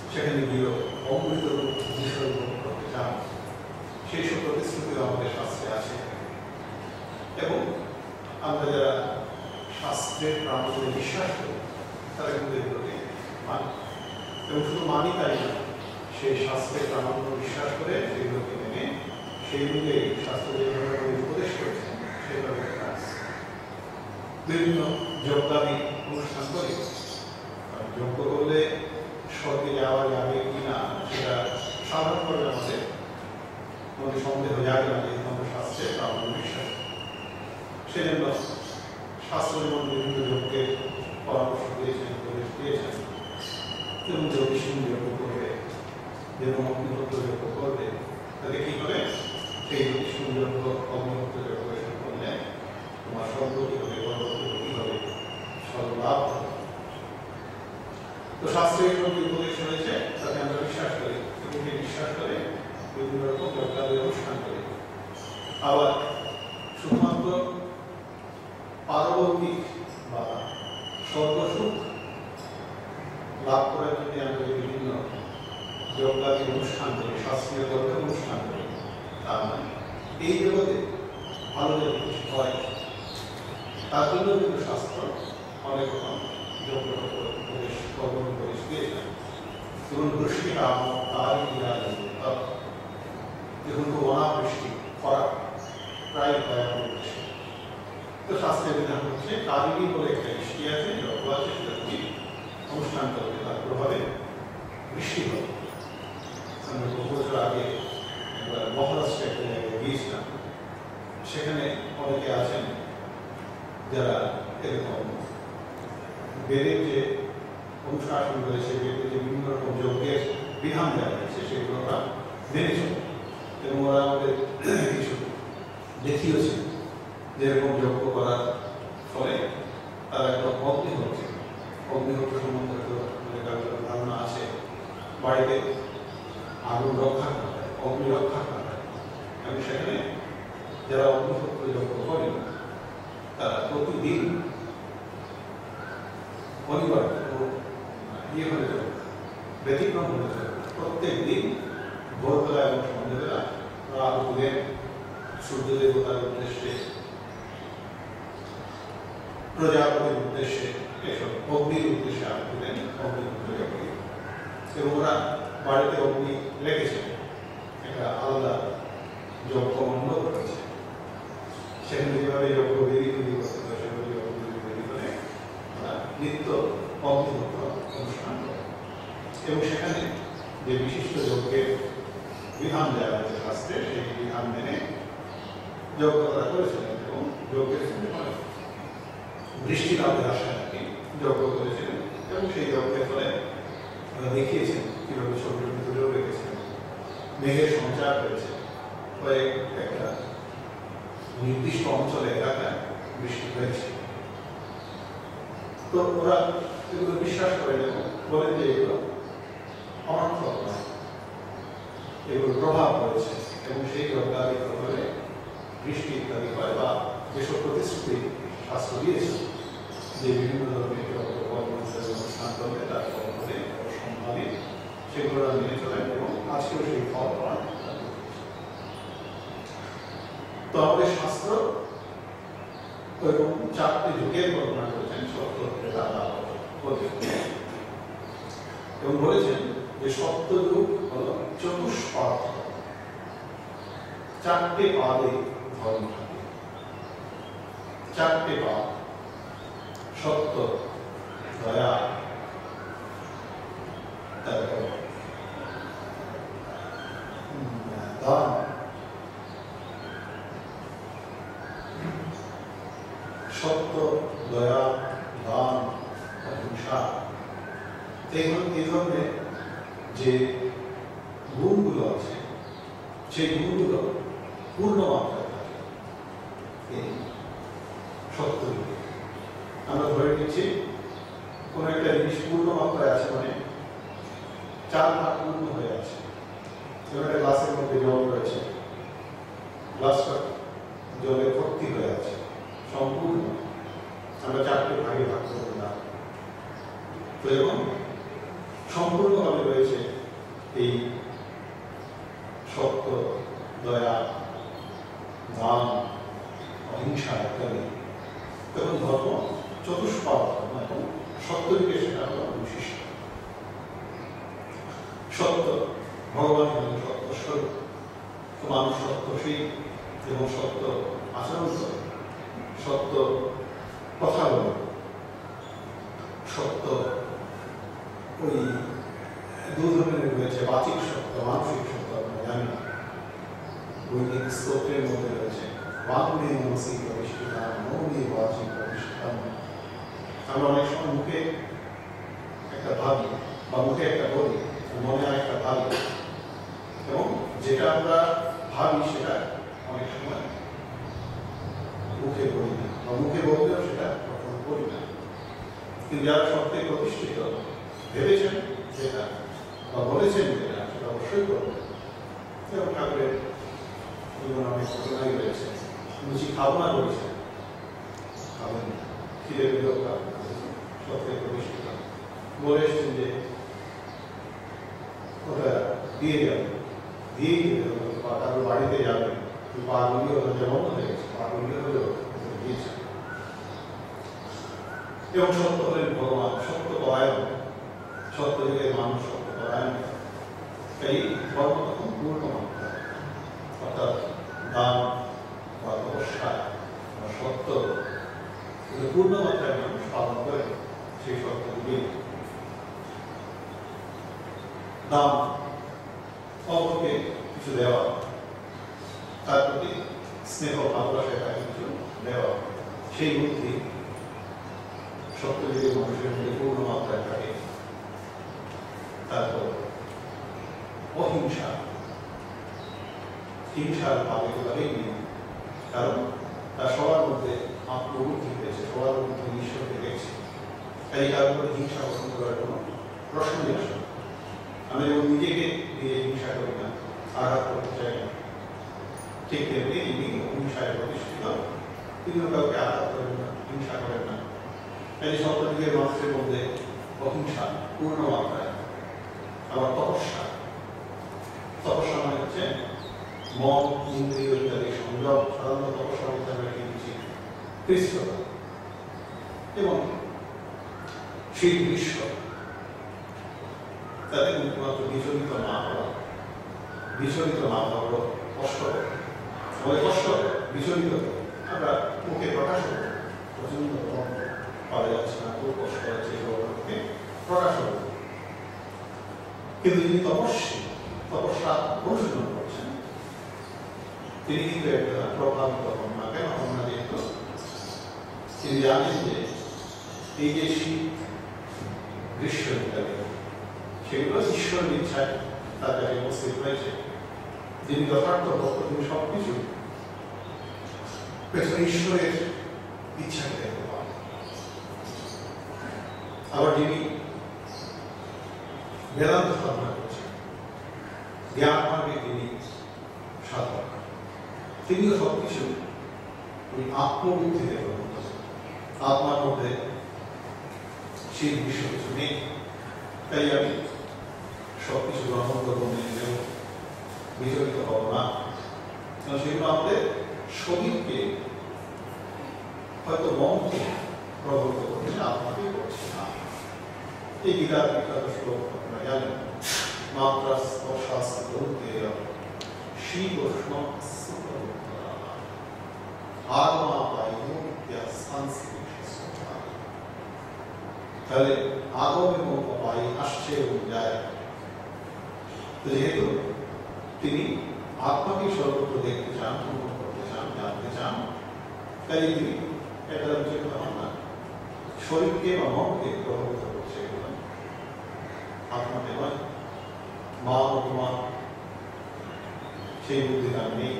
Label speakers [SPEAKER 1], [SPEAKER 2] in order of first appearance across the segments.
[SPEAKER 1] সেখানে গিয়েও অমৃত বিষয় করতে চান, সেই সব প্রতিশ্রুতি আমাদের শাস্ত্রে আছে। এবং আমরা যারা শাস্ত্রের প্রাণে বিশ্বাস করি তারা কিন্তু এগুলোকে মানি, এবং শুধু মানি তাই না, সেই শাস্ত্রের প্রামাণ্য বিশ্বাস করে সেগুলোকে মেনে সেই অনুযায়ী শাস্ত্র যেভাবে উপদেশ করেছেন সেভাবে কাজ। বিভিন্ন যজ্ঞাদি অনুষ্ঠান করি, যজ্ঞ করলে স্বর্গে যাওয়া যাবে কিনা সেটা সাধারণভাবে আমাদের মনে সন্দেহ জাগে না, যেহেতু আমরা শাস্ত্রের প্রামাণ্য বিশ্বাস। সেজন্য শাস্ত্র যেমন বিভিন্ন যজ্ঞের পরামর্শ দিয়েছেন, উপদেশ দিয়েছেন, এবং জ্যোতিষী যজ্ঞ করবে, যেরকম অগ্নিহোত্র যজ্ঞ করবে, তাতে কি করে সেই জ্যোতিষী যজ্ঞ অগ্নিহোত্র যজ্ঞ করলে তোমার স্বর্গ কি হবে, পরবর্তী কি হবে, সর্বলাভ হবে। তো শাস্ত্রে এরকম উপদেশ রয়েছে, তাতে আমরা বিশ্বাস করি, এবং সেই বিশ্বাস করে বিভিন্ন রকম যজ্ঞাদি অনুষ্ঠান করি। আবার শুধুমাত্র পারলৌকিক বা স্বর্গসুখ লাভ করার জন্য আমরা বিভিন্ন যজ্ঞাদি অনুষ্ঠান করি, শাস্ত্রীয় যজ্ঞ অনুষ্ঠান করি, তার মানে এই জগতে ভালো যদি কিছু হয় তার জন্য কিন্তু শাস্ত্র অনেক রকম যজ্ঞ উপদেশ কর্ম উপদেশ দিয়েছেন। যেমন বৃষ্টি দেখুন তো অনাবৃষ্টি খরা প্রায় বৃষ্টি, তো শাস্ত্রের বিধান হচ্ছে কারিনী বলে একটা বৃষ্টি আছে, যজ্ঞ আছে, সেটা তুমি অনুষ্ঠান করবে, তার প্রভাবে বৃষ্টি হবে। আমরা বহু বছর আগে মহারাষ্ট্রে একটা জায়গায় গিয়েছিলাম, সেখানে অনেকে আছেন যারা এরকম বেদের যে অনুশাসন রয়েছে, বেদের যে বিভিন্ন রকম যজ্ঞের বিধান দেওয়া হয়েছে সেগুলো ওরা মেনে চলে, এবং ওরা আমাদের কিছু দেখিয়েছে যে এরকম যজ্ঞ করার ফলে তারা একটা অগ্নিহোত্র সম্বন্ধে ধারণা আছে, বাড়িতে আগুন রক্ষা করা হয়, অগ্নি রক্ষা করা হয়, এবং সেখানে যারা অগ্নিহোত্র যজ্ঞ করেন তারা প্রতিদিন অনিবার্য হয়ে যাবে, ব্যতিক্রম হয়ে যাবে, প্রত্যেক দিন ভোরবেলা এবং সন্ধ্যেবেলা আগুনের সূর্য দেবতার উদ্দেশ্যে, প্রজাপতির উদ্দেশ্যে, এসব অগ্নির উদ্দেশ্যে আগুন দেন, অগ্নিহোত্র যজ্ঞ। এবং ওরা বাড়িতে অগ্নি লেগেছে, একটা আলাদা যজ্ঞ মণ্ডপ রয়েছে, সেখানে যেভাবে যজ্ঞ বিধি তৈরি করতে হয় সেভাবে যজ্ঞ বিধি তৈরি করে ওরা নিত্য অগ্নিহোত্র অনুষ্ঠান করে। এবং সেখানে যে বিশিষ্ট যজ্ঞের বিধান দেওয়া হয়েছে শাস্ত্রে, সেই বিধান মেনে যজ্ঞ করা করেছিলেন, এবং যজ্ঞের সময় বৃষ্টি লাভের আশায় আর কি যজ্ঞ করেছিলেন, এবং সেই যজ্ঞের ফলে দেখিয়েছেন কিভাবে ছবির ভিতরেও রেখেছেন মেঘের সঞ্চার হয়েছে, ফলে একটা নির্দিষ্ট অঞ্চলে এলাকায় বৃষ্টি হয়েছে। তো ওরা এগুলো বিশ্বাস করেন এবং বলেন যে এগুলো অনর্থক নয়, এগুলোর প্রভাব রয়েছে, এবং সেই যজ্ঞাদি প্রভাবে বৃষ্টি ইত্যাদি হয়, বা যেসব প্রতিশ্রুতি শাস্ত্র দিয়েছে যে বিভিন্ন ধরনের অনুষ্ঠান করবে তার ফল হবে অসম্ভাবী, সেগুলো মেনে চলেন, এবং আজকেও সেই ফল পান। তো আমাদের শাস্ত্র ওইরকম চারটি যুগের বর্ণনা করেছেন, সত্য, ত্রেতা, দ্বাপর, কলিযুগ, এবং বলেছেন যে সত্যযুগ হল চতুষ্পাদ, চারটে পাদে ধর্ম থাকে, চারটে পাদ, সত্য, দয়া, তারপর দান, সত্য, দয়া, দান, অহিংসা, এই ধরনের যে গুণগুলো আছে সেই গুণগুলো পূর্ণ মাত্রায় থাকে এই সত্য যুগে। আমরা ধরে নিচ্ছি কোন একটা জিনিস পূর্ণ মাত্রায় আছে, মানে 4 ভাগ পূর্ণ হয়ে আছে। যেমন একটা গ্লাসের মধ্যে জল রয়েছে, গ্লাসটা জলে ভর্তি হয়ে আছে সম্পূর্ণ, আমরা 4টে ভাগে ভাগ করে দিলাম। তো এবং সম্পূর্ণভাবে রয়েছে এই সত্য, দয়া, দান, অহিংসা ইত্যাদি, তখন ধর্ম চতুষ্পাদ এবং সত্যদিকে সেটা হল বিশিষ্ট। সত্য, ভগবান হলেন সত্য স্বরূপ, তো মানুষ সত্যশীল এবং সত্য আচরণ করে, সত্য কথা বলে, সত্য ওই দু ধরনের রয়েছে, বাচিক সত্য, মানসিক সত্য। আমরা জানি না, বৈদিক স্তোত্রের মধ্যে রয়েছে বাংলে মানসিক প্রবিষ্টিতা, মৌলিক বাচিক প্রবিষ্টিতা। আমরা অনেক সময় মুখে একটা ভাবি বা মুখে একটা বলি, মনে হয় একটা ভাবি, এবং যেটা আমরা ভাবি সেটা অনেক সময় মুখে বলি না, বা মুখে বললেও সেটা কখনো বলি না। কিন্তু যারা সত্যে প্রতিষ্ঠিত, ভেবেছেন যেটা বা বলেছেন যেটা, সেটা অবশ্যই করবেন। এবং ঠাকুরের জীবন অনেক ঘটনাই রয়েছে। লুচি খাবো না বলেছেন, খাবেন, খিদে পেলেও খাবেন, সত্যে প্রতিষ্ঠিত বলে এসছেন যে ওটা দিয়ে যাবে, দিয়েই দেবে, কারোর বাড়িতে যাবে, পা গুলিয়ে ওটা যেমন হয়ে গেছে, পা গুলিয়ে হলেও দিয়েছে। এবং সত্য হলেন ভগবান, সত্য পরায়ণ, সত্য যুগের মানুষ সত্য পরায়ণ। এই ধর্ম তখন পূর্ণ মাত্রা, অর্থাৎ দান বা তপস্যা বা সত্য পূর্ণ মাত্রায় মানুষ পালন করে। সেই সত্য যুগে দান, অপরকে কিছু দেওয়া, তার প্রতি স্নেহ ভালোবাসা, তাকে কিছু দেওয়া, সেই বুদ্ধি সত্যযুগের মানুষের মধ্যে পূর্ণ মাত্রায় থাকে। তারপর অহিংসা, হিংসার ভাবে কোথাতেই নেই, কারণ তার সবার মধ্যে আত্মবুদ্ধি পেয়েছে, সবার মধ্যে ঈশ্বরকে দেখছে। তাই তার উপরে হিংসা পোষণ করার কোনো প্রশ্নই আসে না। আমি যেমন নিজেকে দিয়ে হিংসা করি না, আঘাত করতে চাই না, ঠিক তেমনি তিনি হিংসায় প্রতিষ্ঠিত, তিনিও কাউকে আঘাত করেন না, হিংসা করেন না। এই সত্যযুগের মানুষের মধ্যে অহিংসা পূর্ণ মাত্রায়। আবার তপস্যা, তপস্যা মানে হচ্ছে মন, ইন্দ্রিয় ইত্যাদি সংযম। সাধারণত তপস্যা বলতে আমরা কি বুঝি? কৃষ্ণতা এবং সেই দৃশ্য, তাদের মুখমাত্র বিচলিত না হওয়া, বিচলিত না হওয়ার কষ্ট, আমাদের কষ্ট বিচলিত আমরা মুখে প্রকাশ করব, প্রচন্ড পাওয়া যাচ্ছে না, খুব কষ্ট হচ্ছে, এই প্রকাশ করব। কিন্তু যিনি তপস্বী, তপস্যা অনুশীলন করছেন, তিনি কিন্তু একটা প্রভাবিত হন না। কেন হন না? যেহেতু তিনি জানেন যে এই যে শীত, গ্রীষ্ম ইত্যাদি, সেগুলো ঈশ্বরের ইচ্ছায় তার কাছে উপস্থিত হয়েছে। যিনি যথার্থ ভক্ত, তিনি সবকিছু পেছনে ঈশ্বরের ইচ্ছাকে দেখতে পান। আবার যিনি বেদান্ত সাধনা করছেন, জ্ঞান মার্গে তিনি সাধক, তিনিও সবকিছু ওই আত্মবুদ্ধিতে গ্রহণ করেন। আত্মার মধ্যে সেই দৃশ্য কিছু নেই, তাই আমি সবকিছু গ্রহণ করবো, মেনে নেব, বিচলিত হব না। সেগুলো আমাদের শরীরকে, হয়তো মনকে প্রভাবিত করছে, আত্মাকে করছে না। এই গীতার বিখ্যাত শ্লোক আপনারা জানেন, মাত্রা স্পর্শাস্ত্র বলতে শীত উষ্ণ তাহলে আগম এবং অপায় আসছে এবং যায়। যেহেতু তিনি আত্মাকে সর্বত্র দেখতে চান, অনুভব করতে চান, জানতে চান, তাই তিনি এটা উচিত হন না শরীরকে বা মনকে প্রভাবিত করছে, এগুলো আত্মাকে নয়। মা অপমান সেই বুদ্ধি তার নেই,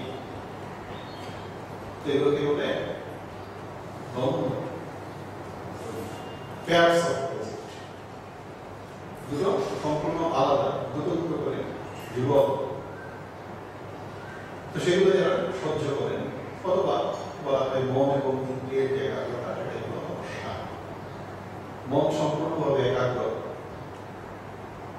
[SPEAKER 1] এগুলোকে বলে দুটো সম্পূর্ণ আলাদা, দুটো দুটো করে যুবক। তো সেগুলো যারা সহ্য করেন, অথবা বলা হয় মন এবং ইন্দ্রিয়ের যে একাগ্রতা, সেটাই হলো সমস্যা। মন সম্পূর্ণভাবে একাগ্র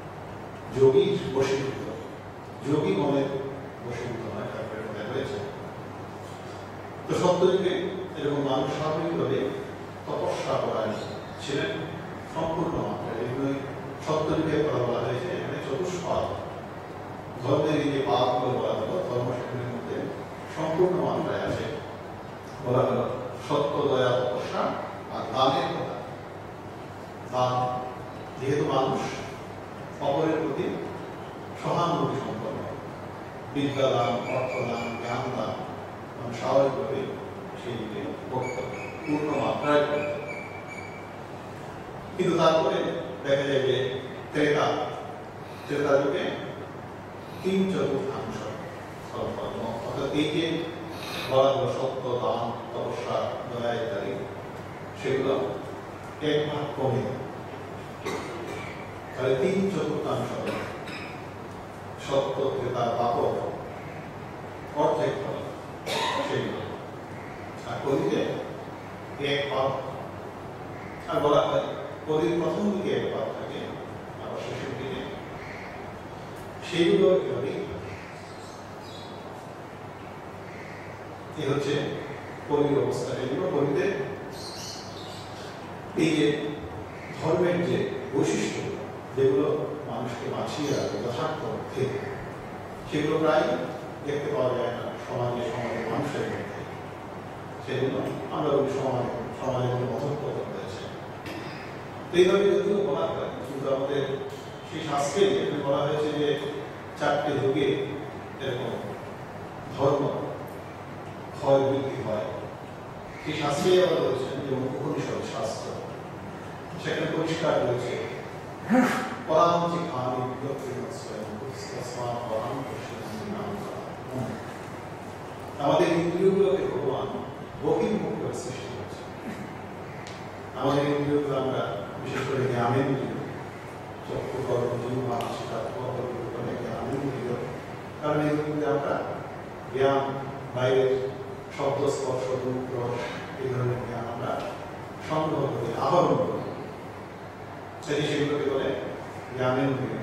[SPEAKER 1] যোগী বশীভূত, যোগী মনের বশীভূত নয়, তারপরে দেখা হয়েছে। তো সত্যযুগে এরকম মানুষ স্বাভাবিকভাবে তপস্যা করায় ছিলেন সম্পূর্ণ মাত্রায়। এগুলোই সত্যযুগের কথা বলা হয়েছে। এখানে চতুষ্পাদ ধর্মের এই যে পাদগুলো বলা হলো, ধর্মশাসনের মধ্যে সম্পূর্ণ মাত্রায় আছে। বলা হলো সত্য, দয়া, তপস্যা আর দানের কথা। দান, যেহেতু মানুষ অপরের প্রতি সহানুভূতি সম্পন্ন, বিদ্যাদান, অর্থদান, জ্ঞান দান, মানে স্বাভাবিকভাবে সেই দিকে পূর্ণ মাত্রায় করত। কিন্তু তারপরে দেখা যায় যে ত্রেতা যুগে 3/4 সর্বকর্ম, অর্থাৎ এই যে বলা হলো সত্য, দান, তপস্যা, দয়া ইত্যাদি, সেগুলো 1 ভাগ কমে, তাহলে 3/4 সত্য, ত্রেতা, দ্বাপর অর্ধেক হবে সেগুলো। আর কলিতে 1 ভাগ, আর বলা হয় কলির প্রথম দিকে 1 ভাগ থাকে, আবার শেষের দিকে সেইগুলো কিভাবে। এই হচ্ছে কলির অবস্থা। এগুলো কলিতে এই যে ধর্মের যে বৈশিষ্ট্য, যেগুলো মানুষকে বাঁচিয়ে রাখে যথার্থ অর্থে, সেগুলো প্রায় দেখতে পাওয়া যায় না সমাজে মানুষের মধ্যে। সেজন্য আমরা ওই সমাজের মধ্যে মতপতন হয়েছে। এইভাবে যদিও বলা হয়, কিন্তু আমাদের সেই শাস্ত্রে বলা হয়েছে যে 4টে যুগে এরকম ধর্ম ক্ষয় বৃদ্ধি হয়। সেই শাস্ত্রে আবার রয়েছেন, যেমন উপনিষদ শাস্ত্র, সেখানে পরিষ্কার রয়েছে আমাদের ইন্দ্রিয়গুলোকে ভগবান বহির্মুখ করে সৃষ্টি করেছে। আমাদের ইন্দ্রিয়গুলো আমরা বিশেষ করে জ্ঞানেন্দ্রিয়, চক্ষু, কর্ণ, জিহ্বা, নাসিকা, জ্ঞানেন্দ্রিয়, কারণ এগুলোতে আমরা জ্ঞান, বাইরের শব্দ, স্পর্শ, রূপ, রস, এই ধরনের জ্ঞান আমরা সংগ্রহ করি, আহরণ করি। সেগুলোকে বলে জ্ঞানেন্দ্রিয়।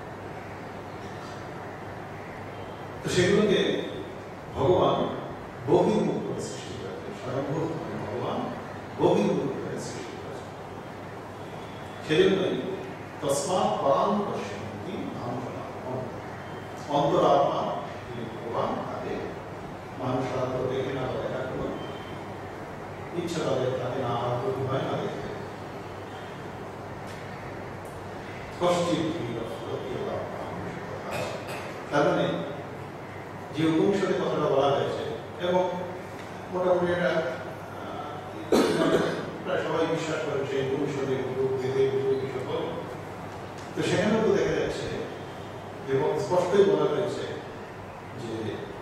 [SPEAKER 1] তো সেগুলোকে ভগবান বহির্মুখ করে সৃষ্টি করেছেন, স্বয়ংভূত ভগবান বহির্মুখ করে সৃষ্টি করেছেন। সেজন্যই তস্মাৎ পরাং পশ্যন্তি অন্তরাত্মা ভগবান তাদের মানুষ সাধারণত দেখে না, দেখা কোনো ইচ্ছা তাদের তাকে না আগ্রহী হয় না দেখতে। তার মানে যে উপনিষদের কথাটা বলা হয়েছে, এবং মোটামুটি এটা প্রায় সবাই বিশ্বাস করে সেই উপনিষদে সকল, তো সেখানেও তো দেখা যাচ্ছে এবং স্পষ্টই বলা হয়েছে যে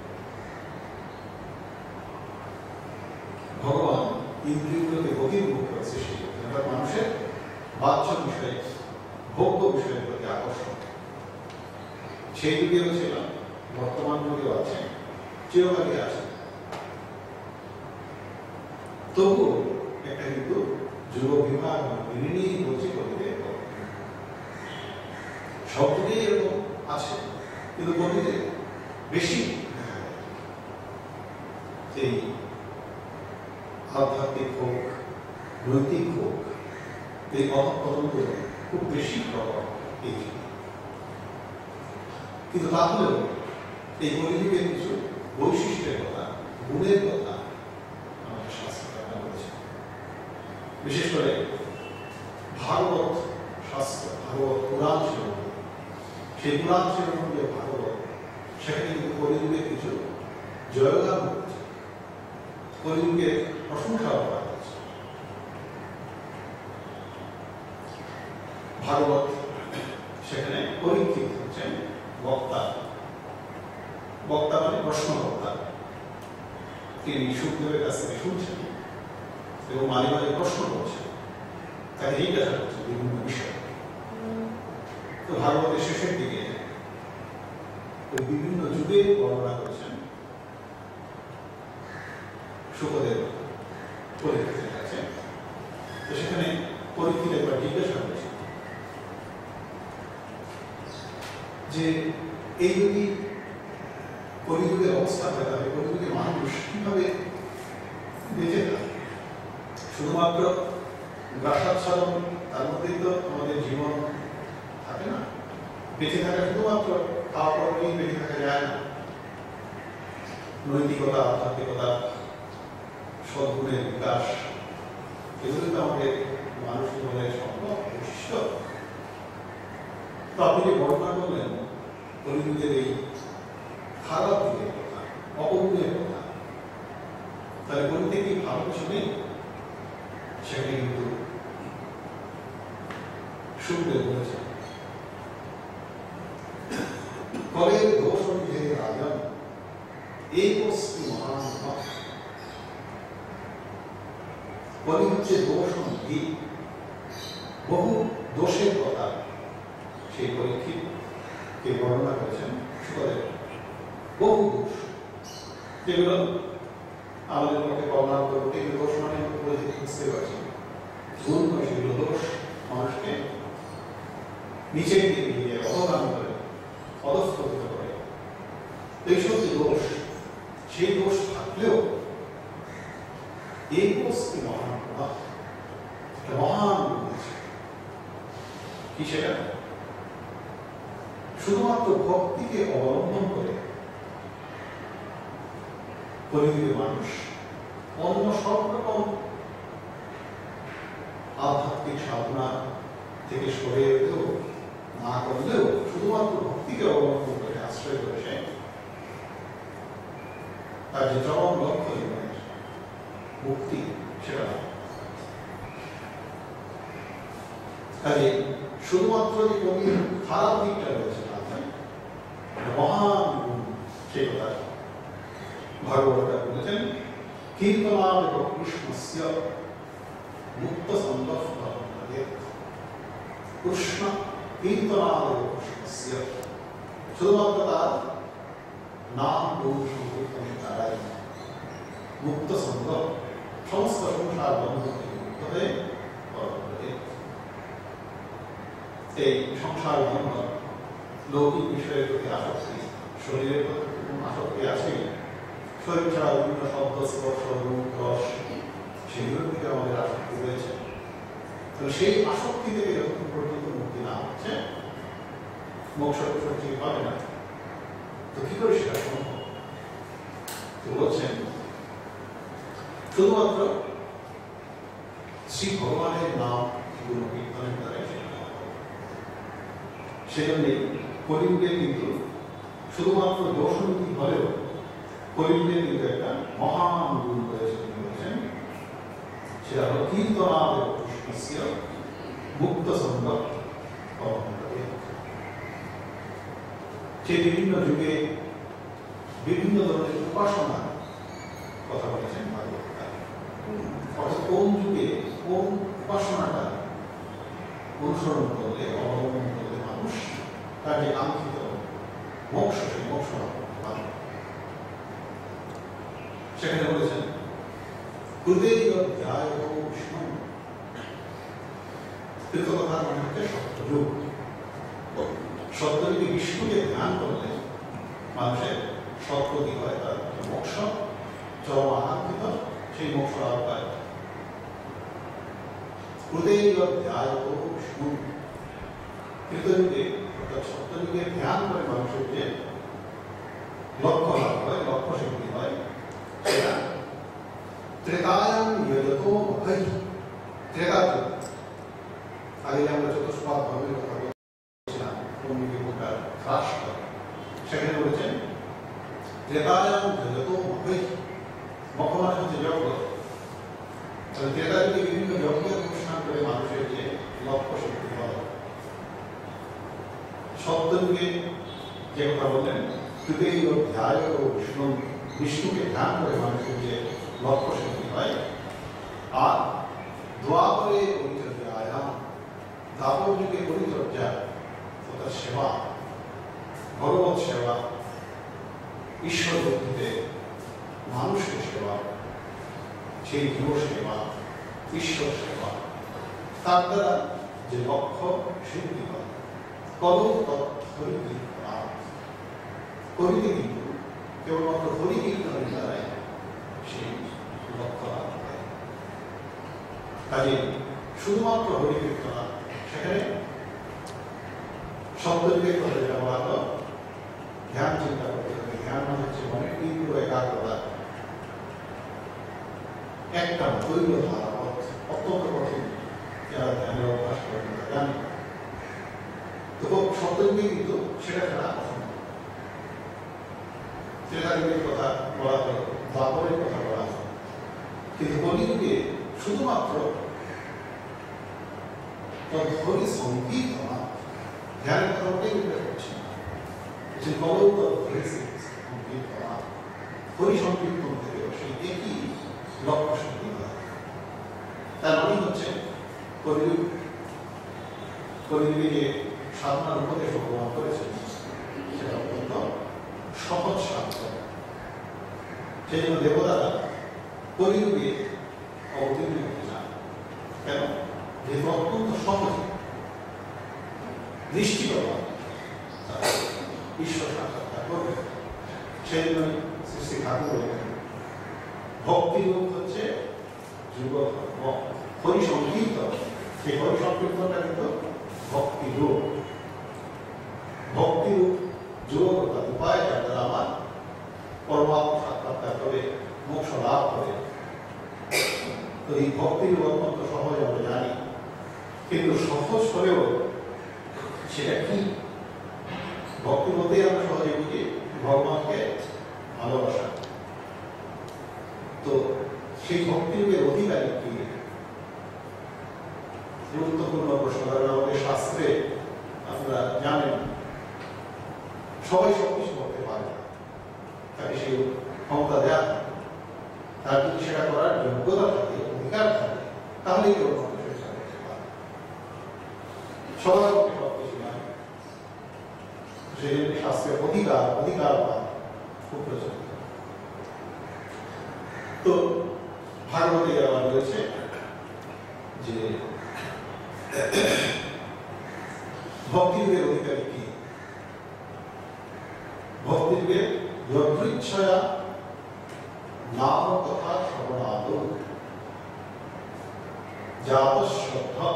[SPEAKER 1] ভগবান ইন্দ্রিয়গুলোকে বহির্মুখ করে সৃষ্টি করতেন, অর্থাৎ মানুষের বাহ্য বিষয়ে, ভোগ্য বিষয়ের প্রতি আকর্ষণ। সেই যুগেও ছিল, বর্তমান যুগেও আছে, চিরকালই আছে। তবুও একটা কিন্তু যুব বিভাগ বলছি কবিতে সব যুগেই এরকম আছে, কিন্তু কবিতে বেশি এই আধ্যাত্মিক হোক, নৈতিক হোক, এই অধঃপতনগুলো খুব বেশি প্রভাব এই যুগে। কিন্তু তাহলেও এই কলিযুগের কিছু বৈশিষ্ট্যের কথা, গুণের কথা আমাদের শাস্ত্রে বলেছে। বিশেষ করে ভাগবত শাস্ত্র, ভাগবত পুরাণ শিরোমণি, সেই পুরাণ শিরোমণি যে ভাগবত, সেখানে কিন্তু কলিযুগের কিছু জয়গান হচ্ছে, কলিযুগের প্রশংসা করা হচ্ছে। ভাগবত সেখানে পরীক্ষিত হচ্ছেন বক্তা, বক্তা মানে প্রশ্নবক্তা। তিনি সুখদেবের কাছ থেকে শুনছেন এবং মাঝে মাঝে প্রশ্ন করছেন, তাকে জিজ্ঞাসা করছেন বিভিন্ন বিষয়। তো ভাগবতের শেষের দিকে ওই বিভিন্ন যুগের বর্ণনা করেছেন সুখদেব পরীক্ষিতের কাছে। তো সেখানে পরীক্ষিত একবার জিজ্ঞাসা করেছেন যে এই যদি কলিযুগের অবস্থা হয় তাহলে কলিযুগের মানুষ কিভাবে বেঁচে থাকে? শুধুমাত্র গ্রাসাচ্ছাদন তার মধ্যেই তো আমাদের জীবন থাকে না। বেঁচে থাকা শুধুমাত্র খাওয়া পড়া নিয়েই বেঁচে থাকা যায় না। নৈতিকতা, আধ্যাত্মিকতা, সদ্গুণের বিকাশ, এগুলো তো আমাদের মানুষ জীবনের সম্ভব বৈশিষ্ট্য। তো আপনি যে বর্ণনা করলেন কলিযুগের এই খারাপ দিকের কথা, অপগুণের কথা, তাহলে বলতে কি ভালো কিছু নেই? সেখানে কিন্তু শুনতে বলেছে কলের দোষ অনুযায়ী রাজন এই বস্তি মহান। কলি হচ্ছে দোষ অনুযায়ী, বহু দোষের কথা সেই পরীক্ষিতকে বর্ণনা করেছেন সুখদেব। বহু দোষ যেগুলো আমাদের পক্ষে বর্ণনা করতে দোষ মানে বুঝতে পারছি ভুল নয়, সেগুলো দোষ মানুষকে নিচের দিকে নিয়ে অবগামী করে, অধঃপতিত করে। এইসব যে দোষ, সেই দোষ থাকলেও এই বস্তি মহান মহান কি সেটা শুধুমাত্র ভক্তিকে অবলম্বন করে কলিযুগের মানুষ অন্য সব রকম আধ্যাত্মিক সাধনা থেকে সরে এলেও না করলেও শুধুমাত্র ভক্তিকে অবলম্বন করে আশ্রয় করেছে তার যে চরম লক্ষ্য জীবনের মুক্তি, সেটা না। কাজে শুধুমাত্র যে কবির খারাপ দিকটা রয়েছে মহান গুণ, সেই কথা ভাগবত বলেছেন কীর্তনাদ কৃষ্ণস্য মুক্ত সন্তোষ কৃষ্ণ কীর্তনাদ কৃষ্ণস্য, শুধুমাত্র তার নাম গুণ সংকীর্তনের দ্বারাই মুক্ত সন্তোষ, সমস্ত সংসার বন্ধ থেকে মুক্ত হয়ে এই সংসার বন্ধন, লৌকিক বিষয়ের প্রতি আসক্তি, শরীরের প্রতি আসক্তি আছে, শরীর ছাড়া বিভিন্ন শব্দ, স্পর্শ, রূপ, রস, সেগুলোর দিকে আমাদের আসক্তি রয়েছে। তো সেই আসক্তি থেকে যতক্ষণ পর্যন্ত মুক্তি না হচ্ছে মোক্ষ ঠিক হবে না। তো কি করে সেটা সম্ভব? তো বলছেন শুধুমাত্র শ্রী ভগবানের নাম গুণ কীর্তনের দ্বারাই সেজন্যে কলিযুগে কিন্তু শুধুমাত্র দোষনীতি হলেও কলিযুগে কিন্তু একটা মহান গুণ রয়েছে বলেছেন, সেটা হল কীর্তনাদ কৃষ্ণস্য মুক্ত সন্তোষ। যে বিভিন্ন যুগে বিভিন্ন ধরনের উপাসনা কথা বলেছেন ভাগবত, অর্থাৎ কোন যুগে কোন উপাসনাটা অনুসরণ করলে, অবলম্বন করলে মানুষ তার যে কাঙ্ক্ষিত মোক্ষ, সেই মোক্ষ পাবে। সেখানে বলেছেন হৃদয় বিষ্ণু, কৃতকথার মানে হচ্ছে সত্যযুগ। সত্যযুগে বিষ্ণুকে ধ্যান করলে মানুষের সৎগতি হয়, তার মোক্ষ চরম আকাঙ্ক্ষিত সেই মোক্ষ লাভ পায়। বিষ্ণু কৃতযুগে অর্থাৎ সত্যযুগে ধ্যান করে মানুষের যে লক্ষ্য লাভ হয়, লক্ষ্য সিদ্ধি হয়, সেটা ত্রেতায়াম যতো অভয়। ত্রেতা যুগ, আগে আমরা চতুষ্পাদ ভাবের কথা বলছিলাম, কোন যুগে কোনটা হ্রাস করে, সেখানে বলেছেন ত্রেতায়াম যতো অভয়। মক্ষ মানে হচ্ছে যজ্ঞ। ত্রেতা যুগে বিভিন্ন যজ্ঞের অনুষ্ঠান করে মানুষের যে লক্ষ্য সিদ্ধি হয়। সত্যযুগে যে কথা বললেন ধ্যায় বিষ্ণু, বিষ্ণুকে ধ্যান করে মানুষের যে লক্ষ্য সিদ্ধি হয়। আর দ্বাপরে পরিচর্যায়াম, দ্বাপর যুগে পরিচর্যা অর্থাৎ সেবা, ভগবত সেবা, ঈশ্বর ভক্তিতে মানুষের সেবা, সেই জীব সেবা, ঈশ্বর সেবা, তার দ্বারা যে লক্ষ্য সিদ্ধি হয়। কলম তৎ হরিতে কিন্তু কেবলমাত্র হরি কীর্তনের দ্বারাই সেই লক্ষ্য লাভ হয়। কাজে শুধুমাত্র হরি কীর্তন সেখানে শব্দযুগের কথা যেটা বলা হলো, ধ্যান চিন্তা করতে হবে। ধ্যান মানে হচ্ছে মনের তীব্র একাগ্রতা, একটা দৈন্য ধারা অত্যন্ত কঠিন, যারা ধ্যানের অভ্যাস করেন তারা জানে। তো শব্দযুগে কিন্তু সেটা ছাড়া অসম্ভব। ত্রেতাযুগের কথা বলা হলো, দ্বাপরের কথা বলা হলো, কিন্তু কলিযুগে শুধুমাত্র হরি সংগীত ধ্যানের কথা ওটাই উল্লেখ করছে না, হরি সংকীর্তন থেকে সেই একই লক্ষ্য সিদ্ধি হয়। তার মানে হচ্ছে কলিযুগে যে সাধনার উপদেশ ভগবান করেছেন সেটা অত্যন্ত সহজ সাধ্য। সেই জন্য দেবতারা কলিযুগে অবতীর্ণ হতে চান। কেন? যেহেতু অত্যন্ত সহজ দৃষ্টিগত ঈশ্বর সাক্ষাৎকার করবে। সেই জন্যই শ্রী ঠাকুর বলেন ভক্তি রূপ হচ্ছে যুগধর্ম, হরি সংকীর্তন। সেই হরি সংকীর্তনটা কিন্তু ভক্তি রূপ। ভক্তি রূপ যোগ অর্থাৎ উপায়, যার দ্বারা আমার পরমাত্ম সাক্ষাৎকার করে মোক্ষ লাভ করে। তো এই ভক্তির অত্যন্ত সহজ আমরা জানি, কিন্তু সহজ হলেও সেটা কি? ভক্তি বলতেই আমরা সহজে বুঝি ভগবানকে ভালোবাসা। তো সেই ভক্তির অধিকারী কি? গুরুত্বপূর্ণ প্রশ্ন। আমাদের শাস্ত্রে আমরা জানেন সবাই সবকিছু করতে পারে না, তাকে সেই ক্ষমতা দেওয়া থাকে। তার যদি সেটা করার যোগ্যতা থাকে, অধিকার থাকে, তাহলেই কেউ চেষ্টা করতে পারে। সবার পক্ষে সবকিছু নয়। সেই জন্য শাস্ত্রের অধিকার খুব প্রচলিত। তো ভাগবতে আবার রয়েছে যে ভক্তিযুগের অধিকারী কি? ভক্তিযুগে যদৃচ্ছয়া নাম কথা শ্রবণাদ জাত শ্রদ্ধা।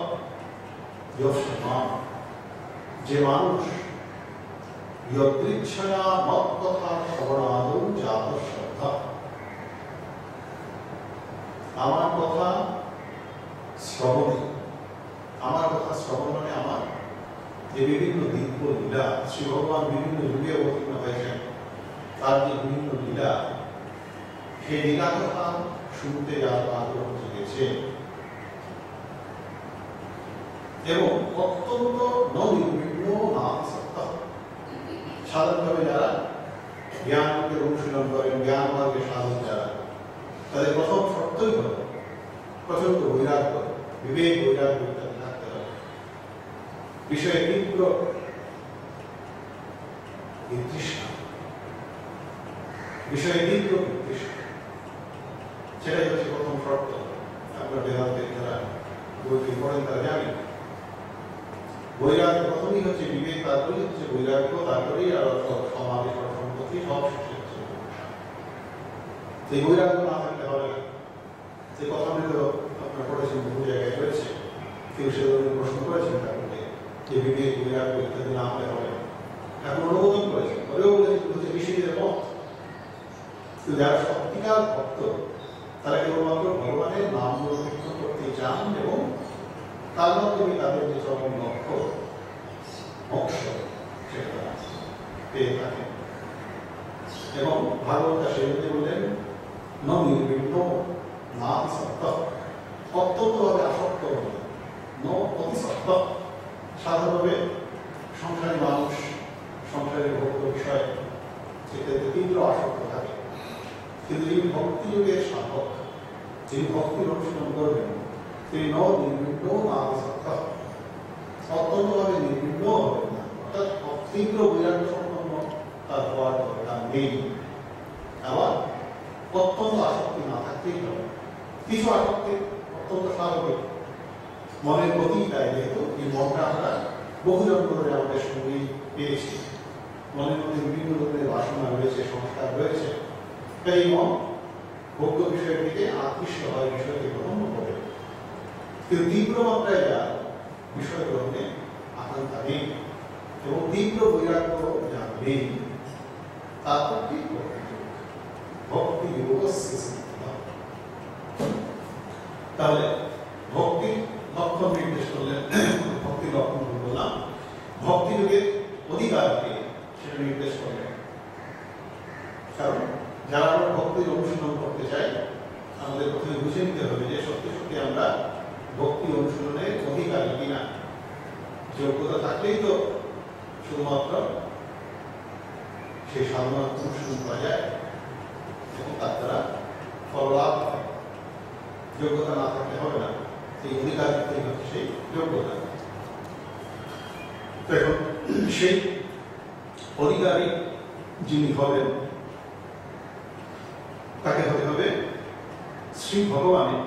[SPEAKER 1] যে মানুষ যদৃচ্ছয়া মত কথা শ্রবণাদ জাত শ্রদ্ধা, আমার কথা শ্রবণে, আমার কথা শ্রবণ মানে আমার যে বিভিন্ন দিব্য লীলা, শ্রী ভগবান বিভিন্ন যুগে অবতীর্ণ হয়েছেন, তার যে বিভিন্ন লীলা, সেই লীলা কথা শুনতে যার আগ্রহ জেগেছে এবং অত্যন্ত নির্বিঘ্ন নাম সত্তা। সাধারণভাবে যারা জ্ঞানকে অনুশীলন করেন, জ্ঞান মার্গের সাধন যারা, তাদের প্রথম শর্তই হল প্রচন্ড বৈরাগ্য, বিবেক বৈরাগ্য ইত্যাদি থাকতে হবে। বিষয়ে তীব্র বিতৃষ্ণা, সেটাই হচ্ছে প্রথম শর্ত। আপনার বেদান্তের যারা বইটি পড়েন তারা জানেন বৈরাগ্য প্রথমেই হচ্ছে বিবেক, তারপরেই হচ্ছে বৈরাগ্য, তারপরেই আর সমাবেশ সম্পত্তি, সব শেষে হচ্ছে সেই বৈরাগ্য না থাকলে হবে না। যে কথাটি তো আপনার পড়েছেন, বহু জায়গায় রয়েছে, কেউ সে প্রশ্ন করেছেন ঠাকুরকে যে বিবেক বৈরাগ্য ইত্যাদি না হলে হবে না। এখন অনুমোদন করেছেন, পরেও বলেছেন হচ্ছে ঋষিদের মত। কিন্তু যারা সত্যিকার ভক্ত তারা কেবলমাত্র ভগবানের নাম কীর্তন করতে চান এবং তার মাধ্যমে তাদের যে চরম লক্ষ্য মোক্ষ সেটা পেয়ে থাকেন। এবং ভাগবত সেগুলি বললেন নির্বিঘ্ন নাম সত্য, অত্যন্তভাবে আসক্ত হবে অতি সত্য। সাধারণভাবে সংসারী মানুষ সংসারের ভোগ্য বিষয় সেটাতে তীব্র আসক্ত থাকে, কিন্তু যিনি ভক্তিযুগের সাধক, যিনি ভক্তির অনুশীলন করবেন, তিনি নির্বিঘ্ন নাম সত্য, অত্যন্তভাবে নির্বিঘ্ন হবেন না। অর্থাৎ তীব্র বৈরাগ্য সম্পন্ন তার হওয়ার দরকার নেই। আবার অত্যন্ত আসক্তি না থাকতেই হবে। কিছু আসক্তি অত্যন্ত স্বাভাবিক, মনের গতি তাই, যেহেতু এই মনটা আমরা বহু জন্ম ধরে আমাদের সঙ্গেই পেয়েছি, মনের মধ্যে বিভিন্ন ধরনের বাসনা রয়েছে, সংস্কার রয়েছে, তাই মন ভোগ্য বিষয়ের দিকে আকৃষ্ট হয়, বিষয়কে গ্রহণ করে। কিন্তু তীব্র মাত্রায় যা বিষয় গ্রহণে আকাঙ্ক্ষা নেই এবং তীব্র বৈরাগ্য যা নেই, তারপর কি ভক্তি যোগ। তাহলে ভক্তির লক্ষণ নির্দেশ করলেন, ভক্তির লক্ষণ বললাম, ভক্তি যোগের অধিকারকে সেটা নির্দেশ করলেন। কারণ যারা আমরা ভক্তির অনুশীলন করতে চাই, আমাদের প্রথমে বুঝে নিতে হবে যে সত্যি সত্যি আমরা ভক্তি অনুশীলনের অধিকারী কিনা। যোগ্যতা থাকলেই তো শুধুমাত্র সেই সাধনা অনুশীলন করা যায় এবং তার দ্বারা ফললাভ হয়। যোগ্যতা না থাকলে হবে না, সেই অধিকার হচ্ছে সেই যোগ্যতা। এখন সেই অধিকারী যিনি হবেন তাকে হতে হবে শ্রী ভগবানের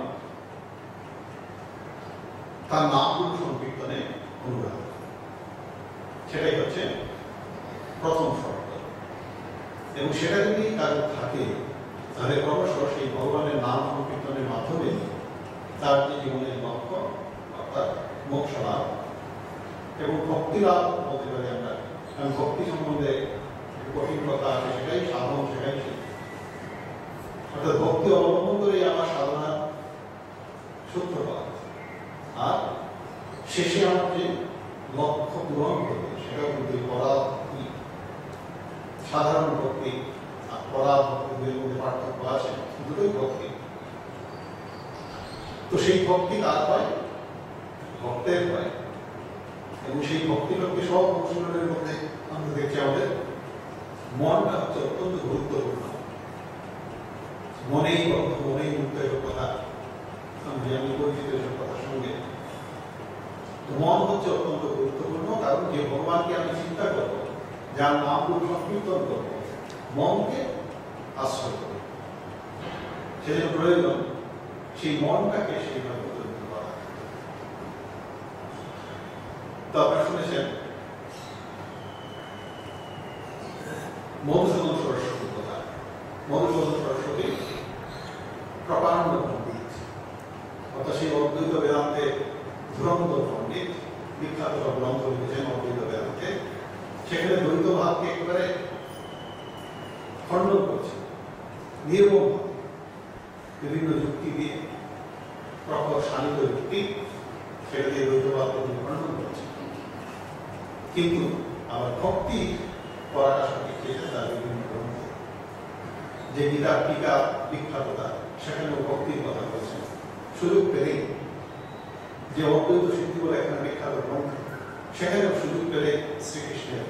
[SPEAKER 1] তার নাম সংকীর্তনে অনুরাগ। সেটাই হচ্ছে প্রথম শর্ত। এবং সেটা যদি কারো থাকে, তাহলে ক্রমশ সেই ভগবানের নাম সংকীর্তনের মাধ্যমে তার যে জীবনের লক্ষ্য অর্থাৎ মোক্ষ লাভ এবং ভক্তি লাভ বলতে পারি আমরা। কারণ ভক্তি সম্বন্ধে কঠিন কথা আছে, সেটাই সাধন, সেটাই অর্থাৎ ভক্তি অবলম্বন করে আমার সাধনার সূত্রপাত। আর শেষে আমার যে লক্ষ্য পূরণ করবে সেটাও কিন্তু পরাভক্তি। সাধারণ ভক্তি আর পরাভক্তির মধ্যে পার্থক্য আছে, দুটোই ভক্তি। তো সেই ভক্তি কার হয়? ভক্তের হয়। এবং সেই ভক্তিটাকে সব অনুশীলনের মধ্যে আমরা দেখছি আমাদের মনটা হচ্ছে অত্যন্ত গুরুত্বপূর্ণ। মনেই বদ্ধ, মনেই মুক্ত, এসব কথা আমি পরিচিত এসব কথার সঙ্গে। মন হচ্ছে অত্যন্ত গুরুত্বপূর্ণ, কারণ যে ভগবানকে আমি চিন্তা করবো, যার নাম সংকীর্তন করবো, মনকে আশ্রয় করবো। সেজন্য প্রয়োজন সেই মনটাকে সেইভাবে তৈরি করা। তো আপনারা শুনেছেন মধুসূদন সরস্বতীর কথা। মধুসূদন সরস্বতী প্রকাণ্ড পণ্ডিত, অর্থাৎ সেই অদ্বৈত বেদান্তে ধুরন্ধর পণ্ডিত, বিখ্যাত সব গ্রন্থ লিখেছেন অদ্বৈত বেদান্তে। সেখানে দ্বৈত ভাবকে একেবারে খণ্ডন করছে, নির্মম বিভিন্ন যুক্তি দিয়ে, প্রখর শানিত যুক্তি, সেটা দিয়ে দ্বৈত ভাবকে তিনি খণ্ডন করছে। কিন্তু আবার ভক্তি করাটা সঠিক চেয়েছে তার বিভিন্ন গ্রন্থ। যে গীতার টিকা বিখ্যাততা, সেখানেও ভক্তির কথা বলছেন। সুযোগ পেলে যে অদ্বৈত সিদ্ধি বলে একটা বিখ্যাত গ্রন্থ, সেখানেও সুযোগ পেলে শ্রীকৃষ্ণের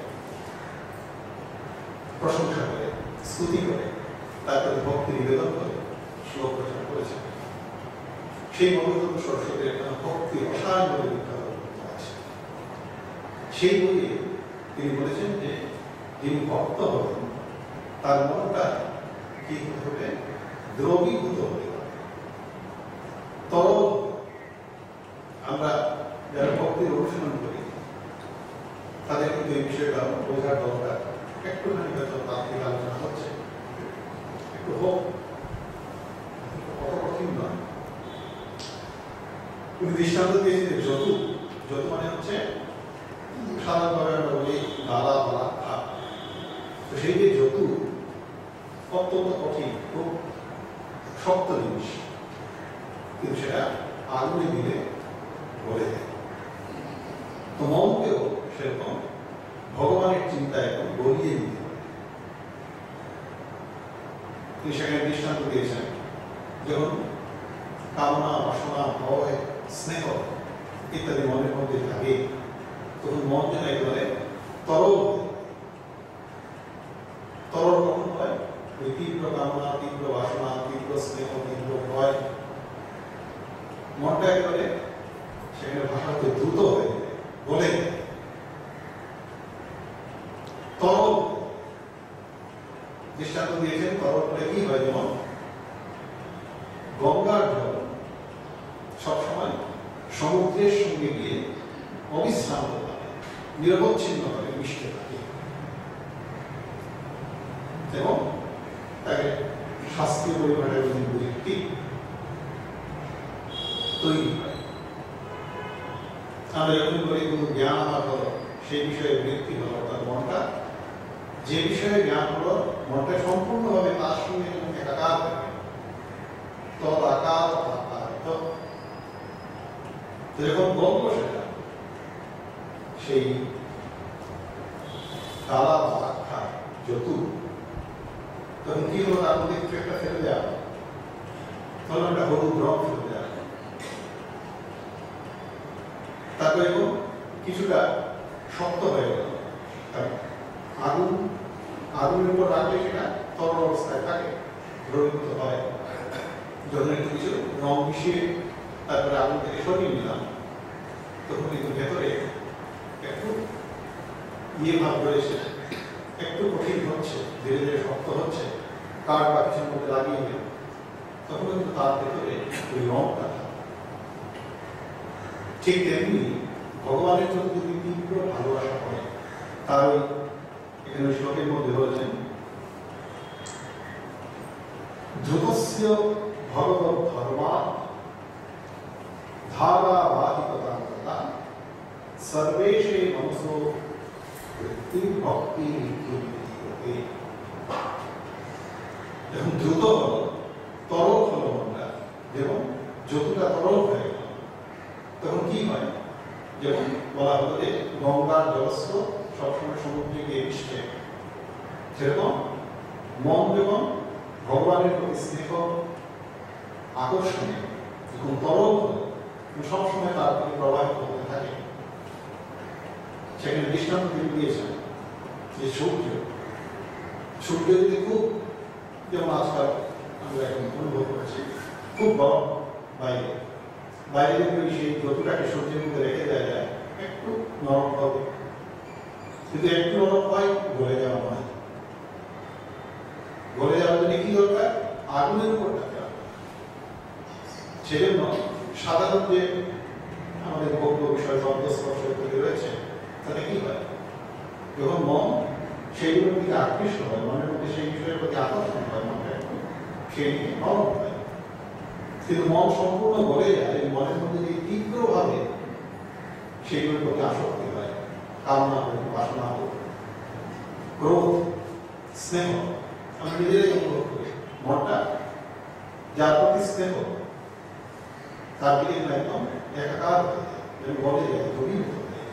[SPEAKER 1] প্রশংসা করে, স্তুতি করে, তারপরে ভক্তি নিবেদন করে শ্লোক প্রচার করেছেন। সেই মধুসূদন সরস্বতীর একটা ভক্তি রসায়ন বলে বিখ্যাত গ্রন্থ আছে। সেই বইয়ে তিনি বলেছেন যে যিনি ভক্ত হবেন তার মনটা কি হতে হবে? দ্রবীভূত হতে হবে, তরল। আমরা যারা ভক্তির অনুশীলন করি তাদের কিন্তু এই বিষয়টা বোঝার দরকার। একটুখানি হয়তো তাত্ত্বিক আলোচনা হচ্ছে, একটু হোক, কত কঠিন নয়। তিনি দৃষ্টান্ত দিয়েছে যতু। যতু মানে হচ্ছে সাধারণভাবে আমরা বলি গালা বলা খাপ। তো সেই যে যতু অত্যন্ত কঠিন, খুব শক্ত জিনিস, কিন্তু সেটা আগুনে দিলে গলে যায়। তো মনকেও সেরকম ভগবানের চিন্তায় এখন গলিয়ে দিতে হবে। তিনি সেখানে দৃষ্টান্ত দিয়েছেন, যেমন কামনা, বাসনা, ভয়, স্নেহ ইত্যাদি মনের মধ্যে থাকে, তখন মন যেন একেবারে তরল। তরল কখন হয়? ওই তীব্র কামনা, তীব্র বাসনা, তীব্র স্নেহ, তীব্র ভয়, মনটা একেবারে সেখানে ভাষাতে দ্রুত হয়ে বলে তরল। দৃষ্টান্ত দিয়েছেন তরল করে কি হয়? যেমন গঙ্গার জল সবসময় সমুদ্রের সঙ্গে গিয়ে অবিশ্রান্ত ভাবে, নিরবচ্ছিন্ন ভাবে মিশতে থাকে। এবং তাকে শাস্ত্রীয় পরিমাণের বুদ্ধিবৃত্তি তৈরি হয়। আমরা যখন বলি কোনো জ্ঞান আমার হলো, সেই বিষয়ে বৃত্তি হলো, অর্থাৎ মনটা যে বিষয়ে জ্ঞান হলো মনটা সম্পূর্ণভাবে তার সঙ্গে যখন একাকার থাকে, তদাকার যখন গল্প সেটা সেই কালা বা আখ্যা যতু, তখন কি হলো তার মধ্যে কিছু একটা ফেলে দেওয়া, তখন একটা হলুদ রং ফেলে দেওয়া, তারপরে এবং কিছুটা শক্ত হয়ে গেল। আগুনের উপর রাখলে সেটা তরল অবস্থায় থাকে, দ্রবীভূত হয়। যখন একটু কিছু রং মিশিয়ে তারপরে আগুন থেকে সরিয়ে নিলাম, তখন কিন্তু ভেতরে একটু ভাব রয়েছে, একটু কঠিন হচ্ছে, ধীরে ধীরে শক্ত হচ্ছে, কাঠ বা কিছুর মধ্যে লাগিয়ে দিল, তখন কিন্তু তার ভেতরে ওই রংটা। ঠিক তেমনি ভগবানের জন্য যদি তীব্র ভালোবাসা হয়, তার ওই এখানে শ্লোকের মধ্যে বলেছেন ধ্রুতস্য ভগবৎ ধর্মা ধারাবাহিকতা সর্বেষে মনসো বৃত্তি ভক্তি করতে। যখন দ্রুত হল, তরল হলো মনটা, যেমন যতটা তরল হয়ে গেল, তখন কি হয়, যেমন বলা হলো যে গঙ্গার জলস্রোত সবসময় সমুদ্রে গিয়ে মিশছে, সেরকম মন যখন ভগবানের প্রতি স্নেহ আকর্ষণে যখন তরল হলো, সবসময় তার প্রতি প্রবাহিত হতে থাকে। সেখানে দৃষ্টান্ত তিনি দিয়েছেন যে সূর্য যদি খুব, যেমন আজকাল আমরা এখন অনুভব করেছি, খুব গরম বাইরে যদি সেই যতটাকে সূর্যের মধ্যে রেখে দেওয়া যায়, একটু নরম হবে, কিন্তু একটু নরম হয় গলে যাওয়া হয়। গলে যাওয়ার জন্য কি দরকার? আগুনের উপর থাকে। সেজন্য সাধারণ যে আমাদের ভোগ্য বিষয় শব্দ স্পর্শ ইত্যাদি রয়েছে, তাতে কি হয়, যখন মন সেইগুলোর দিকে আকৃষ্ট হয়, মনের মধ্যে সেই বিষয়ের প্রতি আকর্ষণ হয়, মনটা সেই দিকে নরম হয়। কিন্তু মন সম্পূর্ণ গলে যায়, মনের মধ্যে যে তীব্রভাবে সেইগুলোর প্রতি আসক্তি হয়, কামনা হোক, বাসনা হোক, ক্রোধ, স্নেহ, আমরা নিজেরাই অনুভব করি, মনটা যার প্রতি স্নেহ তার দিকে একদম একাকার হয়ে যায়, যেন বলে যায়, দ্রবীভূত হয়ে যায়।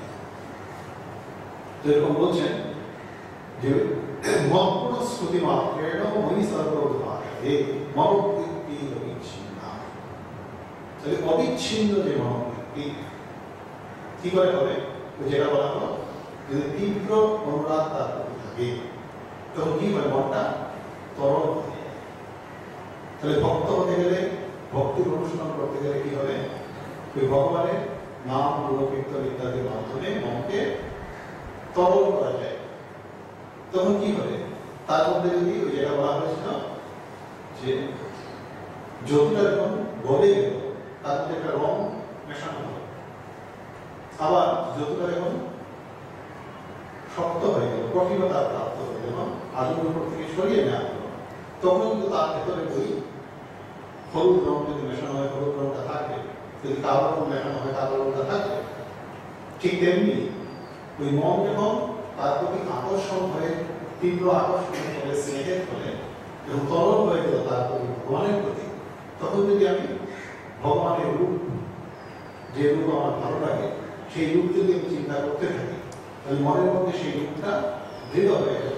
[SPEAKER 1] যেরকম বলছেন যে মগ্ন শ্রুতি মাত্রেণ ময়ি সর্বভাবে মনোবৃত্তি অবিচ্ছিন্না। তাহলে অবিচ্ছিন্ন যে মনোবৃত্তি কি করে হবে? যেটা বলা হলো, যদি তীব্র অনুরাগ তার প্রতি থাকে, তখন কি হয়, মনটা তরল হয়ে যায়। তাহলে ভক্ত হতে গেলে, ভক্তির অনুষ্ঠান করতে গেলে কি হবে, ওই ভগবানের নাম গুণকীর্তন ইত্যাদির মাধ্যমে মনকে তরল করা যায়। তখন কি হবে, তার মধ্যে যদি ওই যেটা বলা হয়েছিল যে জ্যোতিটা যখন গলে গেল, তার মধ্যে একটা রং মেশানো হলো, আবার জ্যোতিটা যখন শক্ত হয়ে গেল, কঠিনতা প্রাপ্ত হয়ে গেল, আগুনের উপর থেকে সরিয়ে নেওয়া হলো, তখন কিন্তু তার ভেতরে ওই হলুদ রং যদি মেশানো হয়, হলুদ রংটা থাকবে, যদি কালো রং মেশানো হয়, কালো রংটা থাকবে। ঠিক তেমনি ওই মন যখন তার প্রতি আকর্ষণ হয়ে, তীব্র আকর্ষণ হয়ে, স্নেহের ফলে যখন তরল হয়ে গেল তার প্রতি, ভগবানের প্রতি, তখন যদি আমি ভগবানের রূপ, যে রূপ আমার ভালো লাগে, সেই রূপ যদি আমি চিন্তা করতে থাকি, তাহলে মনের মধ্যে সেই রূপটা দৃঢ় হয়ে গেল।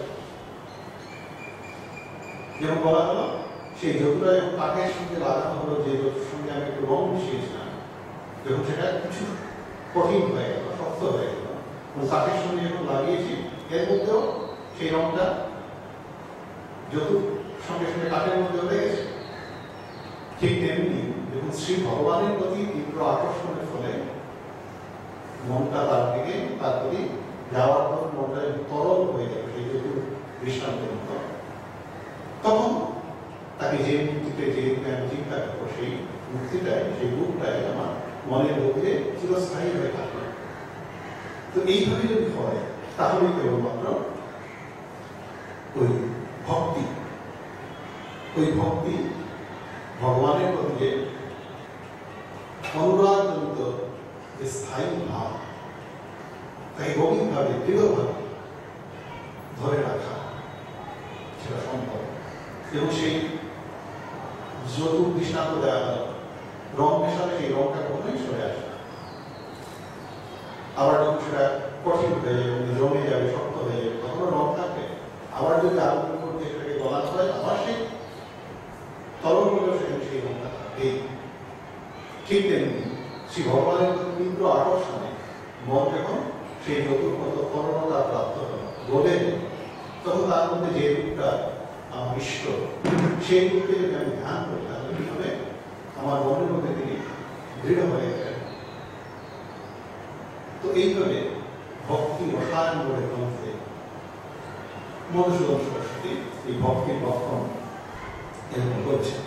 [SPEAKER 1] যেমন বলা হলো, সেই যতটা যখন কাঠের সঙ্গে লাগানো হলো, যে যতটার সঙ্গে আমি একটু রং মিশিয়েছিলাম, যখন সেটা কিছু কঠিন হয়ে গেল, শক্ত হয়ে গেল, কাঠের সঙ্গে যখন লাগিয়েছি, এর মধ্যেও সেই রংটা যত সঙ্গে সঙ্গে কাঠের মধ্যে হয়ে গেছে। ঠিক তেমনি যখন শ্রী ভগবানের প্রতি তীব্র আকর্ষণের ফলে মনটা তার দিকে, তার প্রতি যাওয়ার পর মনটা তরল হয়ে যাবে, সেই যত দৃষ্টান্তের মতো, তখন তাকে যে মুক্তিতে, যে আমি চিন্তা করবো, সেই মুক্তিটাই, সেই রূপটাই আমার মনের মধ্যে চিরস্থায়ী হয়ে থাকবে। তো এইভাবে যদি হয়, তাহলে কেবলমাত্র ওই ভক্তি ওই ভক্তি ভগবানের প্রতি যে অনুরাগজনিত যে স্থায়ী ভাব, তাই গভীরভাবে দৃঢ়ভাবে ধরে রাখা সেটা সম্ভব। এবং সেই যতুর দৃষ্টান্ত দেওয়া হয়, রং মেশালে সেই রংটা কখনোই সরে আসে না। আবার যখন সেটা কঠিন হয়ে যাবে, জমে যাবে, শক্ত হয়ে যাবে, তখনও রং থাকবে। আবার যদি আগুন করতে সেটাকে গলাতে হয়, আবার সেই তরল হলেও সেখানে সেই রংটা থাকবেই। ঠিক তেমনি শ্রী ভগবানের তীব্র আকর্ষণে মন যখন সেই যতুর্গত করণতা প্রাপ্ত হল, বলে তখন তার মধ্যে যে রূপটা আমার ইষ্ট, সেই রূপকে যদি আমি ধ্যান করি, তাহলে কি হবে? আমার মনের মধ্যে তিনি দৃঢ় হয়ে গেলেন। তো এইভাবে ভক্তি রসায়ন বলে গ্রন্থে মধুসূদন সরস্বতী এই ভক্তির লক্ষণ এরকম করছে।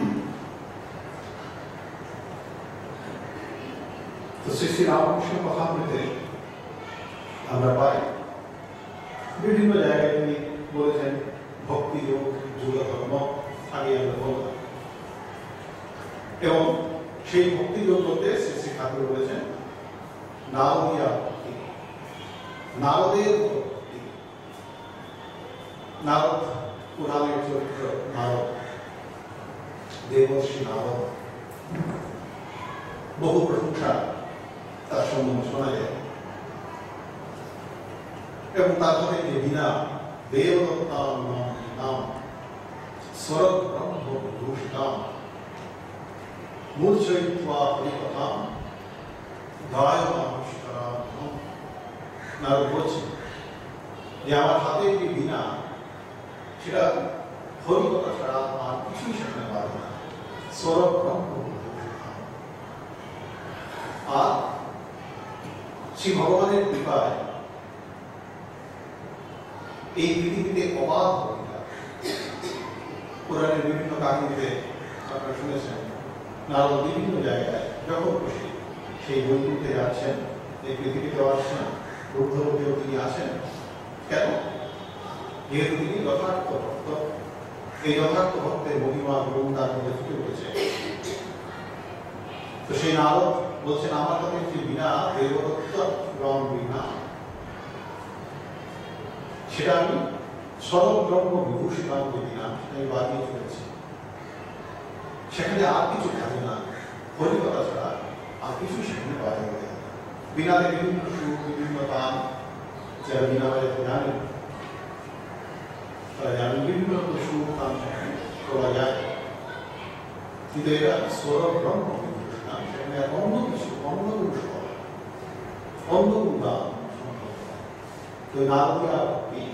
[SPEAKER 1] তো শ্রী শ্রী রামকৃষ্ণ কথামৃতে আমরা পাই বিভিন্ন জায়গায় তিনি বলেছেন ভক্তি যোগ, যুগধর্ম, আগে আমরা বললাম। এবং সেই ভক্তি যোগ বলতে শ্রী শ্রী ঠাকুর বলেছেন নারদীয়া ভক্তি, নারদের ভক্তি। নারদ পুরাণের চরিত্র, নারদ দেবর্ষি নারদ, বহু প্রশংসা তার সম্বন্ধে শোনা যায়। এবং তার সাথে যে বিনা দেবদত্তার নাম স্বরৎ ব্রহ্ম বিভূষিতাম মূর্ছয়িত্বা হরিকথাম গায়মানুষ্করাম। নারদ বলছেন যে আমার হাতে যে বিনা, সেটা হরিকথা ছাড়া আর কিছুই সেখানে পারে না। স্বরৎ ব্রহ্ম বিভূষিতাম। আর শ্রী ভগবানের কৃপায় এই পৃথিবীতে অবাধ হরিকথা। পুরাণের বিভিন্ন কাহিনীতে আপনারা শুনেছেন নারদ বিভিন্ন জায়গায় যখন খুশি সেই বৈকুণ্ঠে যাচ্ছেন, এই পৃথিবীতেও আসছেন, রুদ্ধরূপেও তিনি আছেন। কেন? যেহেতু তিনি যথার্থ ভক্ত, এই যথার্থ ভক্তের মহিমা গুণ তার মধ্যে ফুটে উঠেছে। তো সেই নারদ বলছেন আমার কাছে যে বিনা দেবদত্ত রং বিনা, সেটা আমি স্বরূপ ব্রহ্ম বিভূষিতাম যে বিনা, সেটা আমি বাদিয়ে চলেছি। সেখানে আর কিছু থাকে না, হরিকথা ছাড়া আর কিছু সেখানে পাওয়া যাবে না। বিনাতে বিভিন্ন সুর, বিভিন্ন গান, যারা বিনা বাজাতে জানেন তারা জানেন বিভিন্ন সুর গান সেখানে করা যায়। কিন্তু এটা স্বরূপ ব্রহ্ম বিভূষিতাম, সেখানে অন্য কিছু, অন্য কোনো স্বর, অন্য কোনো গান সম্ভব নয়। তো নারদীয়া ভক্তি,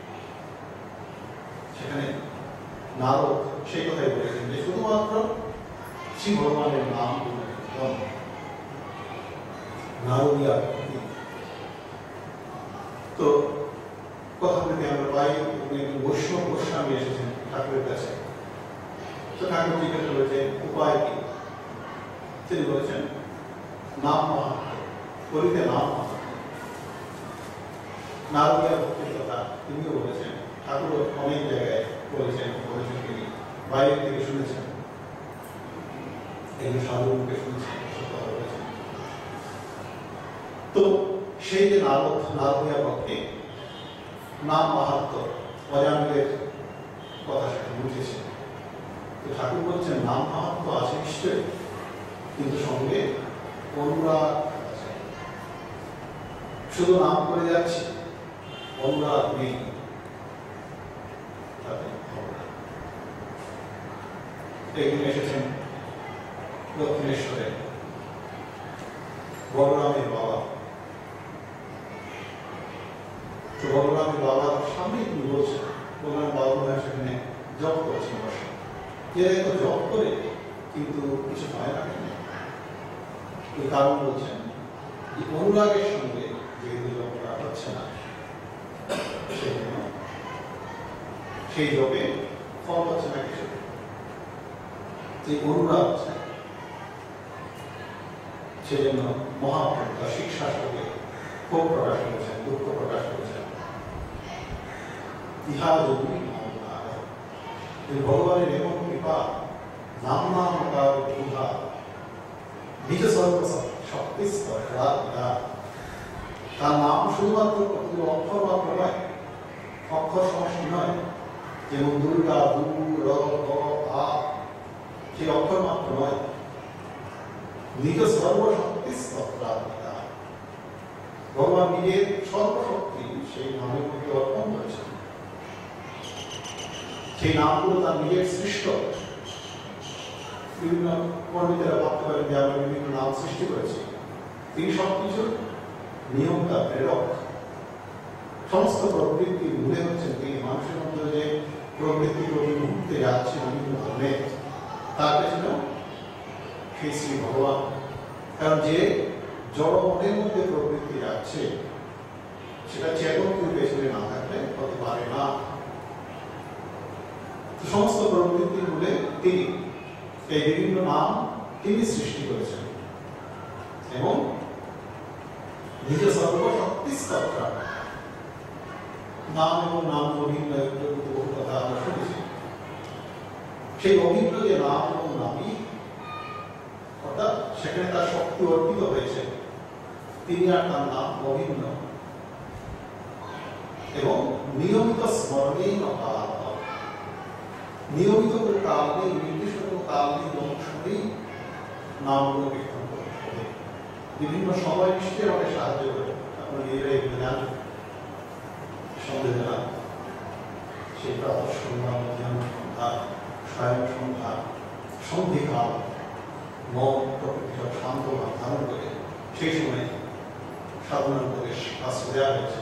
[SPEAKER 1] সেখানে নারদ সেই কথাই বলেছেন যে শুধুমাত্র শ্রী ভগবানের নাম নারদীয়া ভক্তি। তো কথা বলতে আমরা পাই বৈষ্ণব গোস্বামী এসেছেন ঠাকুরের কাছে। তো ঠাকুর জিজ্ঞাসা করেছেন উপায় কি? তিনি বলেছেন নাম মাহাত্ম্য, করিতে নাম মাহাত্ম্য। নারদীয়া ভক্তির কথা তিনিও বলেছেন, ঠাকুর অনেক জায়গায় বলেছেন তিনি বাইরে থেকে শুনেছেন, একজন সাধু মুখে শুনেছেন, কথা বলেছেন। তো সেই যে নারদীয়া ভক্তি, নাম মাহাত্ম্য, অজামিলের কথা সেটা বুঝেছেন। তো ঠাকুর বলছেন নাম মাহাত্ম্য আছে নিশ্চয়ই, কিন্তু সঙ্গে অনুরাগ আছে। শুধু নাম করে যাচ্ছি, অনুরাগ নেই, একদিন এসেছেন দক্ষিণেশ্বরে বলরামের বাবা। তো বলরামের বাবার সামনে তিনি বলছেন, বলরাম বাবা সেখানে জপ করছেন বসে, তো জপ করে কিন্তু কিছু হয় না। ওই কারণ বলছেন যে অনুরাগের সঙ্গে যেহেতু জপ করা হচ্ছে না, সেই জপে ফল হচ্ছে না কিছু। এই অনুরাগ আছে, সেজন্য মহাপ্রভু তার শিক্ষাশাস্ত্রকে ক্ষোভ প্রকাশ করেছেন, দুঃখ প্রকাশ করেছেন। ইহা যদি যে ভগবানের এমন কৃপা, নাম নাম বুধা নিজ সর্ব শক্তি তার নাম শুধুমাত্র কতগুলো অক্ষর মাত্র নয়, অক্ষর সমষ্টি নয়, যেমন দুর্গা দু র আ সেই অক্ষর মাত্র নয়, নিজ সর্বশক্তি স্তোত্রাদিতা ভগবান নিজের সর্বশক্তি সেই নামের মধ্যে অর্পণ করেছেন। সেই নামগুলো তার নিজের সৃষ্ট। বিভিন্ন পণ্ডিতেরা ভাবতে পারেন যে আমরা বিভিন্ন নাম সৃষ্টি করেছি, তিনি সবকিছুর নিয়মটা প্রেরক। সমস্ত প্রবৃত্তির মূলে হচ্ছেন তিনি। মানুষের মধ্যে যে প্রবৃত্তি প্রতি মুহূর্তে যাচ্ছে বিভিন্ন ধর্মে, তার পেছনে সেই শ্রী ভগবান। কারণ যে জড় মনের মধ্যে প্রবৃত্তি যাচ্ছে সেটা চেতনের পেছনে না থাকলে হতে পারে না। সমস্ত প্রবৃত্তির মূলে তিনি। এই বিভিন্ন নাম তিনি সৃষ্টি করেছেন এবং নিজ সর্বশক্তি স্তোত্র। নাম এবং নাম অভিন্ন বহু কথা আমরা শুনেছি। সেই অভিন্ন যে নাম এবং নামই, অর্থাৎ সেখানে তার শক্তি অর্পিত হয়েছে, তিনি আর তার নাম অভিন্ন এবং নিয়মিত স্মরণেই নকাল, নিয়মিত করে কাল নেই, নির্দিষ্ট কোনো কাল নেই, অনুসারেই নামগুলো কীর্তন করতে হবে। বিভিন্ন সময় নিশ্চয়ই আমাকে সাহায্য করে, আপনার নিজেরা এগুলো জানেন। সন্ধ্যেবেলা সেই প্রাতঃ সন্ধ্যা, মধ্যাহ্ন সন্ধ্যা, সায়ন সন্ধ্যা, সন্ধিকাল, মন প্রকৃতি সব শান্ত ভাব ধারণ করে সেই সময় সাধনার উপদেশ আশ্রয় দেওয়া হয়েছে।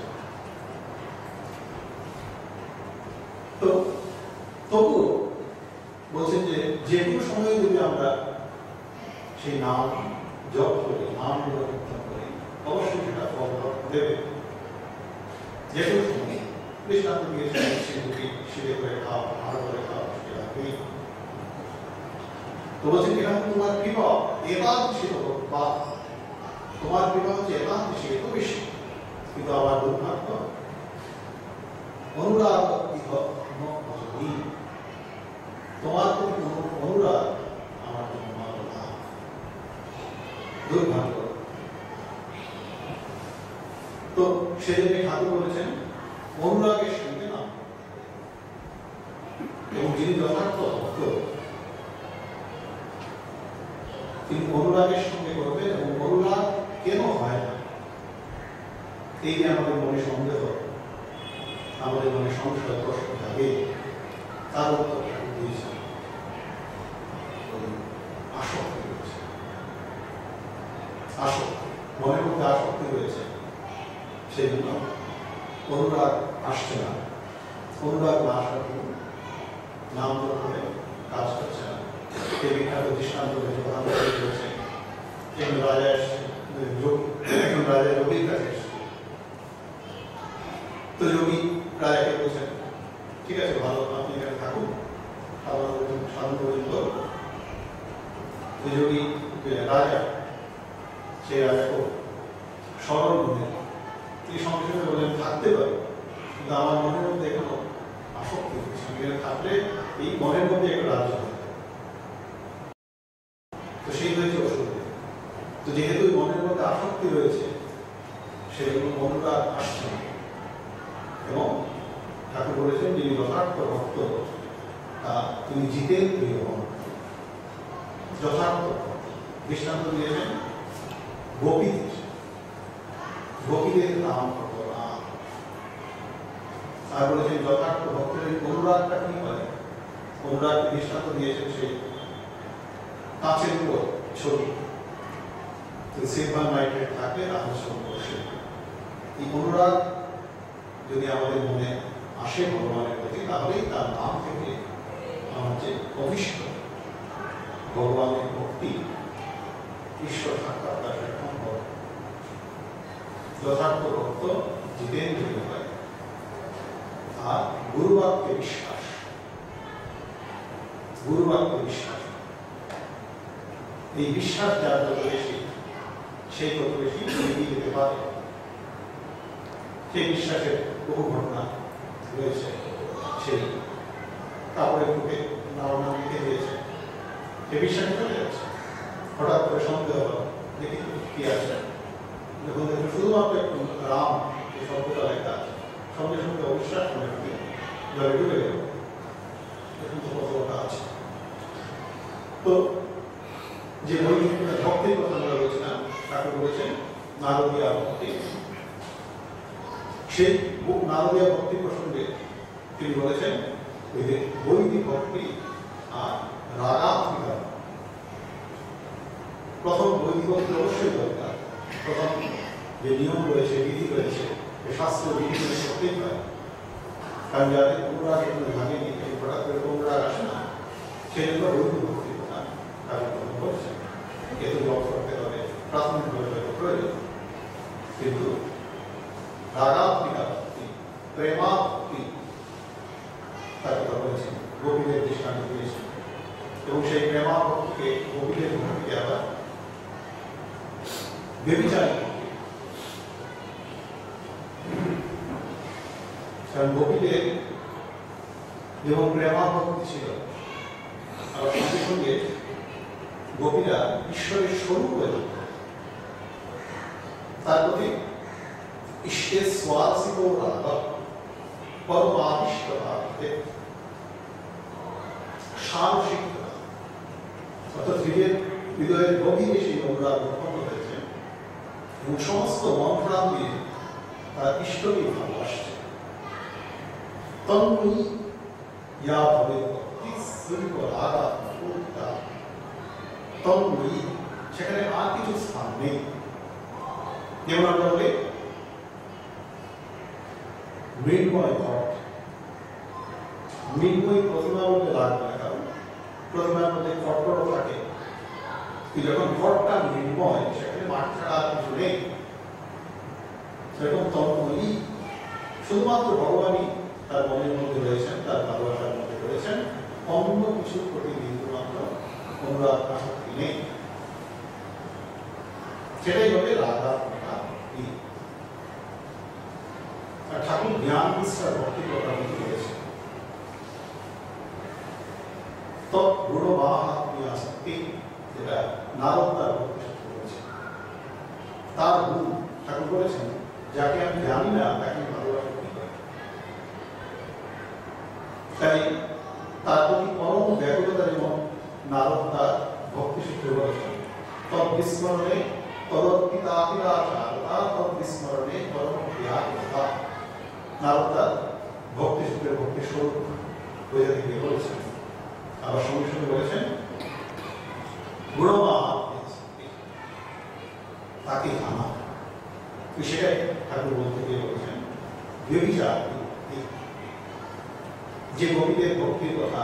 [SPEAKER 1] তো তবুও বলছেন যে যে কোনো সময়ে যদি আমরা সেই নাম জপ করি, নাম কীর্তন করি, অবশ্যই সেটা ফল দেবে। যে কোনো সময় দৃষ্টান্ত দিয়েছেন, শিরে করে খাও, ভালো করে খাও, সেটা লাগবেই। তো বলছেন এখানে তোমার কৃপা একাদশী বা তোমার কৃপা হচ্ছে একাদশী, এত বেশি, কিন্তু আমার দুর্ভাগ্য অনুরাগ তোমার প্রতি অনুরাগ আমার জন্য ভালো না, দুর্ভাগ্য। তো সেজন্য ঠাকুর বলেছেন অনুরাগের সঙ্গে নাম, এবং যিনি যথার্থ ভক্ত তিনি অনুরাগের সঙ্গে করবেন। এবং অনুরাগ কেন হয় না, এই যে আমাদের মনে সন্দেহ, আমাদের মনে সংশয় প্রশ্ন থাকে, তার উত্তর দিয়েছে আসক্তি রয়েছে। আসক্তি, মনের মধ্যে আসক্তি রয়েছে, সেই জন্য অনুরাগ আসছে না। অনুরাগ না আসার জন্য নাম করে কাজ করছে না। এই বিখ্যাত দৃষ্টান্ত রয়েছে, একজন রাজা এসছে, একজন রাজা যোগীর কাছে এসছে। তো যোগী রাজাকে বলছেন ঠিক আছে, ভালো, আপনি এখানে থাকুন, সাধন পর্যন্ত। যোগী রাজা, সেই রাজা খুব সরল মনে, তিনি সঙ্গে সঙ্গে বললেন থাকতে পারে, কিন্তু আমার মনের মধ্যে এখনো আসক্তি হচ্ছে, এখানে থাকলে এই মনের মধ্যে একটা রাজ্য হবে। তো সেই হয়েছে অসুবিধা। তো যেহেতু মনের মধ্যে আসক্তি রয়েছে, সেই জন্য অনুরাগ আসছে না। এবং ঠাকুর বলেছেন যিনি যথার্থ ভক্ত তিনি জিতেন প্রিয় ভক্ত, যথার্থ দৃষ্টান্ত দিয়েছেন গোপীদের, গোপীদের নাম কত না। আর বলেছেন যথার্থ ভক্তের অনুরাগটা কি হয়, অনুরাগ দৃষ্টান্ত দিয়েছেন সেই কাঁচের উপর ছবি, সিলভার নাইট্রেট থাকে, তাহলে সব বসে। এই অনুরাগ যদি আমাদের মনে আসে ভগবানের প্রতি, তাহলেই তার নাম থেকে আমার যে অভিষ্ট ভগবানের ভক্তি, ঈশ্বর সাক্ষাৎকার সম্ভব। যথার্থ ভক্ত জিতেন্দ্রিয় হয়। আর গুরুবাক্যে বিশ্বাস, গুরুবাক্যে বিশ্বাস, এই বিশ্বাস যার যত বেশি, সেই তত বেশি এগিয়ে যেতে পারে। সেই বিশ্বাসের বহু ঘটনা রয়েছে। সেই কাপড়ের মুখে নাড়ানো লিখে দিয়েছে, সে বিশ্বাস চলে যাচ্ছে। হঠাৎ করে সন্দেহ হলো, দেখি কি আছে, যখন দেখুন শুধুমাত্র একটু রাম এই শব্দটা লেখা আছে, সঙ্গে সঙ্গে অবিশ্বাস করে ঢুকে জলে ডুবে গেল। দেখুন তো কতটা আছে। তো যে বই ভক্তির কথা আমরা বলছিলাম, তাকে বলেছেন নারদীয়া ভক্তি। সেই নারদীয়া ভক্তি প্রসঙ্গে তিনি বলেছেন ওই যে বৈদিক ভক্তি আর রাগাত্মিকা। প্রথম বৈদিক ভক্তি অবশ্যই দরকার। প্রথম যে নিয়ম রয়েছে, বিধি রয়েছে, শাস্ত্র বিধি মেনে করতেই হয়। কারণ যাদের অনুরাগ এগুলো ভাঙেনি, হঠাৎ করে অনুরাগ আসে না, সেই জন্য বৈদিক ভক্তির কথা কার্যক্রম করছে। এত জপ করতে হবে, প্রাথমিকভাবে হয়তো প্রয়োজন, কিন্তু রাগাত্মিকা ভক্তি, প্রেমাভক্তি তার কথা বলেছেন, গোপীদের দৃষ্টান্ত দিয়েছেন। এবং সেই প্রেমাভক্তিকে গোপীদের ভক্তিকে আবার ব্যভিচারী ভক্তি। কারণ গোপীদের যেমন প্রেমাভক্তি ছিল, আবার সঙ্গে সঙ্গে গোপীরা ঈশ্বরের স্বরূপ হয়ে যেত। তার প্রতি ঈশ্বরের স্বার্থিক রাগ, পরমাবিষ্টতা, সারসিকতা, অর্থাৎ হৃদয়ের গভীরে সেই অনুরাগ উৎপন্ন হয়েছে এবং সমস্ত মন প্রাণ দিয়ে তার ঈশ্বরকে ভালোবাসছে। তন্ময়ী ইয়া ভবে ভক্তি সূর্য রাগাত্মা, তন্ময়ী, সেখানে আর কিছু স্থান নেই। যেমন আমরা বলি মৃন্ময় ঘট, মৃন্ময় প্রতিমার মধ্যে লাগবে না, কারণ প্রতিমার মধ্যে ঘটও থাকে। যখন ঘটটা মৃন্ময়, সেখানে মাঠ ছাড়া আর কিছু নেই। সেরকম তন্ময়ী, শুধুমাত্র ভগবানই তার মনের মধ্যে রয়েছেন, তার ভালোবাসার মধ্যে রয়েছেন, অন্য কিছুর প্রতি বিন্দুমাত্র অনুরাগ আসক্তি নেই। সেটাই হবে রাগাত্মকা। আর ঠাকুর জ্ঞান বিস্তার ভক্তির কথা বলেছে, তৎগুণমাহাত্ম্য আসক্তি, যেটা নারদ তার ভক্তি সূত্র বলেছে। তার গুণ ঠাকুর বলেছেন, যাকে আমি জানি না তাকে ভালোবাসা কি করে। তাই তার প্রতি পরম ব্যাকুলতা যেমন নারদ তার ভক্তি সূত্রে বলেছেন, তদ্বিস্মরণে তদর্পিতাপিরাচারতা, তদ্বিস্মরণে পরম বিহারতা। নারদ তার ভক্তি সূত্রে ভক্তি স্বরূপ বোঝাতে গিয়ে বলেছেন। আবার সঙ্গে সঙ্গে বলেছেন তাকে জানা। সেটাই ঠাকুর বলতে গিয়ে বলেছেন ব্যভিচার। যে গোপীদের ভক্তির কথা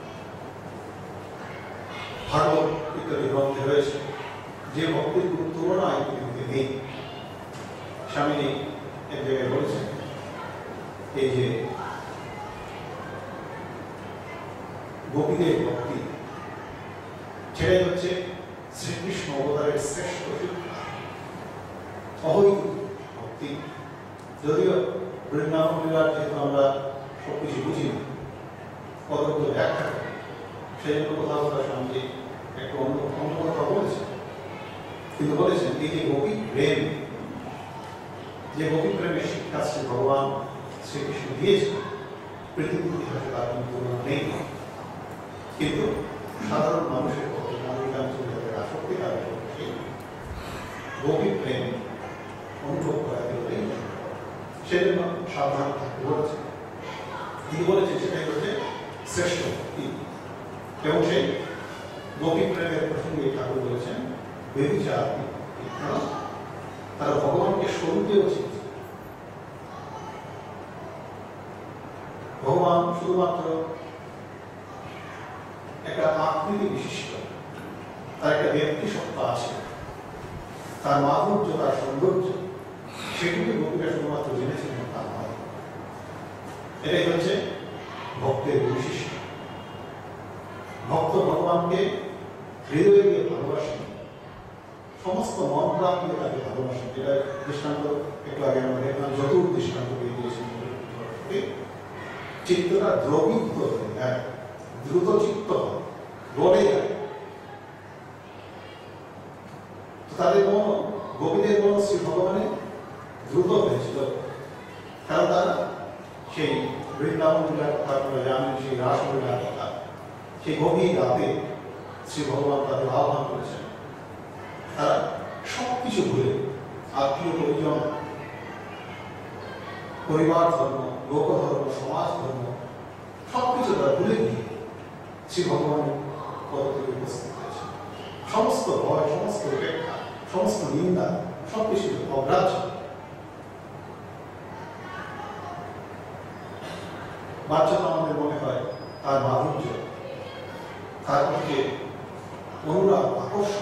[SPEAKER 1] ভাগবত ইত্যাদি গ্রন্থে রয়েছে, যে ভক্তির কোনো তুলনা এই পৃথিবীতে নেই। স্বামী এক জায়গায় বলেছেন, এই যে গোপীদের ভক্তি, সেটাই হচ্ছে শ্রীকৃষ্ণ অবতারের শ্রেষ্ঠ শিক্ষা, অহৈতুক ভক্তি। যদিও বৃন্দাবন লীলার যেহেতু আমরা সবকিছু বুঝি না, কতগুলো ব্যাখ্যা করি, সেই জন্য কোথাও কোথাও স্বামী একটু অন্য কথা বলেছেন। কিন্তু বলেছেন এই যে গোপী প্রেম, যে গোপী প্রেমের শিক্ষা শ্রী ভগবান শ্রীকৃষ্ণ দিয়েছেন, পৃথিবীর ইতিহাসে তার কোনো তুলনা নেই। কিন্তু সাধারণ মানুষের পক্ষে, অধিকাংশ যাদের আসক্তি, তাদের পক্ষে গোপী প্রেম অনুভব করা গেলেই সেজন্য সাবধান থাকতে বলেছেন। তিনি বলেছেন সেটাই হচ্ছে শ্রেষ্ঠ ভক্তি। এবং সেই গোপী প্রেমের প্রসঙ্গে ঠাকুর বলেছেন ব্যভিচার, কারণ তারা ভগবানকে স্বরূপেও চিনছে। ভগবান শুধুমাত্র একটা আকৃতি বিশিষ্ট, তার একটা ব্যক্তি সত্তা আছে, তার মাধুর্য, তার সৌন্দর্য, সেগুলি গোপীরা শুধুমাত্র জেনেছিলেন তা নয়। এটাই হচ্ছে ভক্তের বৈশিষ্ট্য। ভক্ত ভগবানকে হৃদয়ে দিয়ে ভালোবাসেন, সমস্ত মন প্রাণ দিয়ে তাকে ভালোবাসেন। যেটা দৃষ্টান্ত একটু আগে আমরা দেখলাম, দৃষ্টান্ত দিয়ে দিয়েছেন। চিত্তটা দ্রবীভূত হয়ে যায়, দ্রুত চিত্ত গলে যায়। তাদের মন, গোপীদের মন শ্রী ভগবানে দ্রুত হয়েছিল, কারণ তারা সেই বৃন্দাবন লীলার কথা আপনারা জানেন, সেই রাসলীলার কথা, সেই গভীর রাতে শ্রী ভগবান তাদের আহ্বান করেছেন। তারা সবকিছু ভুলে আত্মীয় পরিজন, পরিবার ধর্ম, লোকধর্ম, সমাজ ধর্ম সবকিছু তারা ভুলে গিয়ে শ্রী ভগবানের পদ থেকে উপস্থিত হয়েছে। সমস্ত ভয়, সমস্ত উপেক্ষা, সমস্ত নিন্দা সবকিছু অগ্রাহ্য। বাচ্চাটা আমাদের মনে হয় তার মাধুর্য, তার প্রতি অনুরাগ, আকর্ষণ,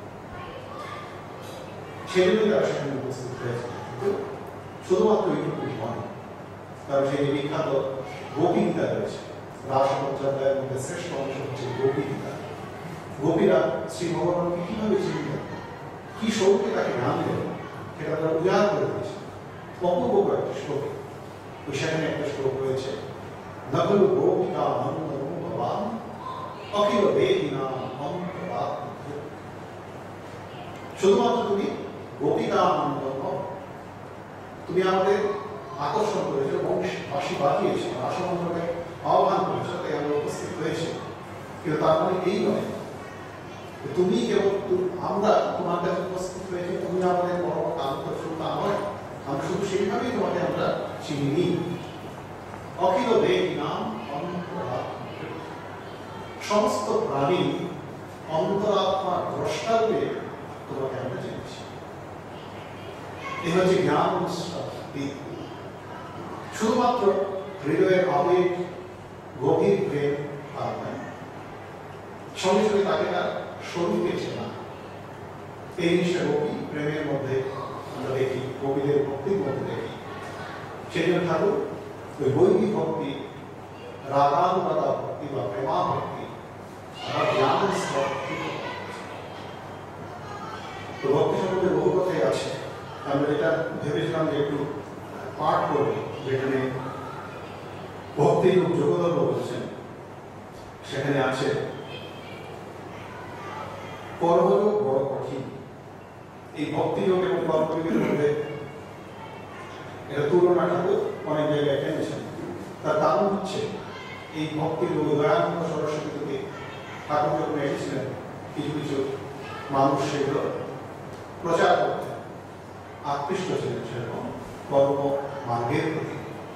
[SPEAKER 1] সেগুলোই তারা সেখানে উপস্থিত হয়েছে। কিন্তু শুধুমাত্র এইটুকু নয়, কারণ সেই বিখ্যাত গোপী গীতা রয়েছে। রাস অধ্যায়ের মধ্যে শ্রেষ্ঠ অংশ হচ্ছে গোপী গীতা। গোপীরা শ্রী ভগবানকে কিভাবে চিনলেন, কি স্বরূপে তাকে জ্ঞান দিলেন, সেটা তারা উজাড় করে দিয়েছে অপূর্ব কয়েকটি শ্লোকে। ওই সেখানে একটা শ্লোক রয়েছে, নকলু গোপিকা নন্দ ভগবান অখিল বেদিনা অন্তরাত। শুধুমাত্র তুমি গোপিকা আনন্দ নও, তুমি আমাদের আকর্ষণ করেছো, বাঁশি বাজিয়েছো, রাসমন্ত্রকে আহ্বান করেছো, তাই আমরা উপস্থিত হয়েছি। কিন্তু তার মানে এই নয় তুমি কেবল আমরা তোমার কাছে উপস্থিত হয়েছি, তুমি আমাদের বড় আন্তঃ নয়, আমরা শুধু সেইভাবেই তোমাকে আমরা চিনি। অখিল দেব নাম অন্তরাত্মা, সমস্ত প্রাণী অন্তরাত্মার দ্রষ্টারূপে তোমাকে আমরা জেনেছি। এই হচ্ছে জ্ঞান দিক। শুধুমাত্র হৃদয়ের আবেগ, গভীর প্রেম তার নয়, সঙ্গে সঙ্গে তাকে তার স্বরূপে চেনা। এই জিনিসটা গোপী প্রেমের মধ্যে আমরা দেখি, গোপীদের ভক্তির মধ্যে দেখি। সেই জন্য ঠাকুর ওই বৈদিক ভক্তি, রাগানুরাগা ভক্তি বা প্রেমা ভক্তি, আবার জ্ঞানের স্তর। তো ভক্তি সম্বন্ধে বহু কথাই আছে। আমরা যেটা ভেবেছিলাম যে একটু পাঠ করবো, যেখানে ভক্তির যোগধর্ম বলেছেন, সেখানে আছে কর্মযোগ বড় কঠিন। এই ভক্তিযোগ এবং কর্মযোগের মধ্যে এটা তুলনা ঠাকুর অনেক জায়গায় টেনেছেন। তার কারণ হচ্ছে এই ভক্তির দয়ানন্দ সরস্বতী থেকে ঠাকুর যখন এসেছিলেন, কিছু কিছু মানুষ সেগুলো প্রচার করতে আকৃষ্ট ছিলেন, সেরকম কর্ম মার্গের প্রতি।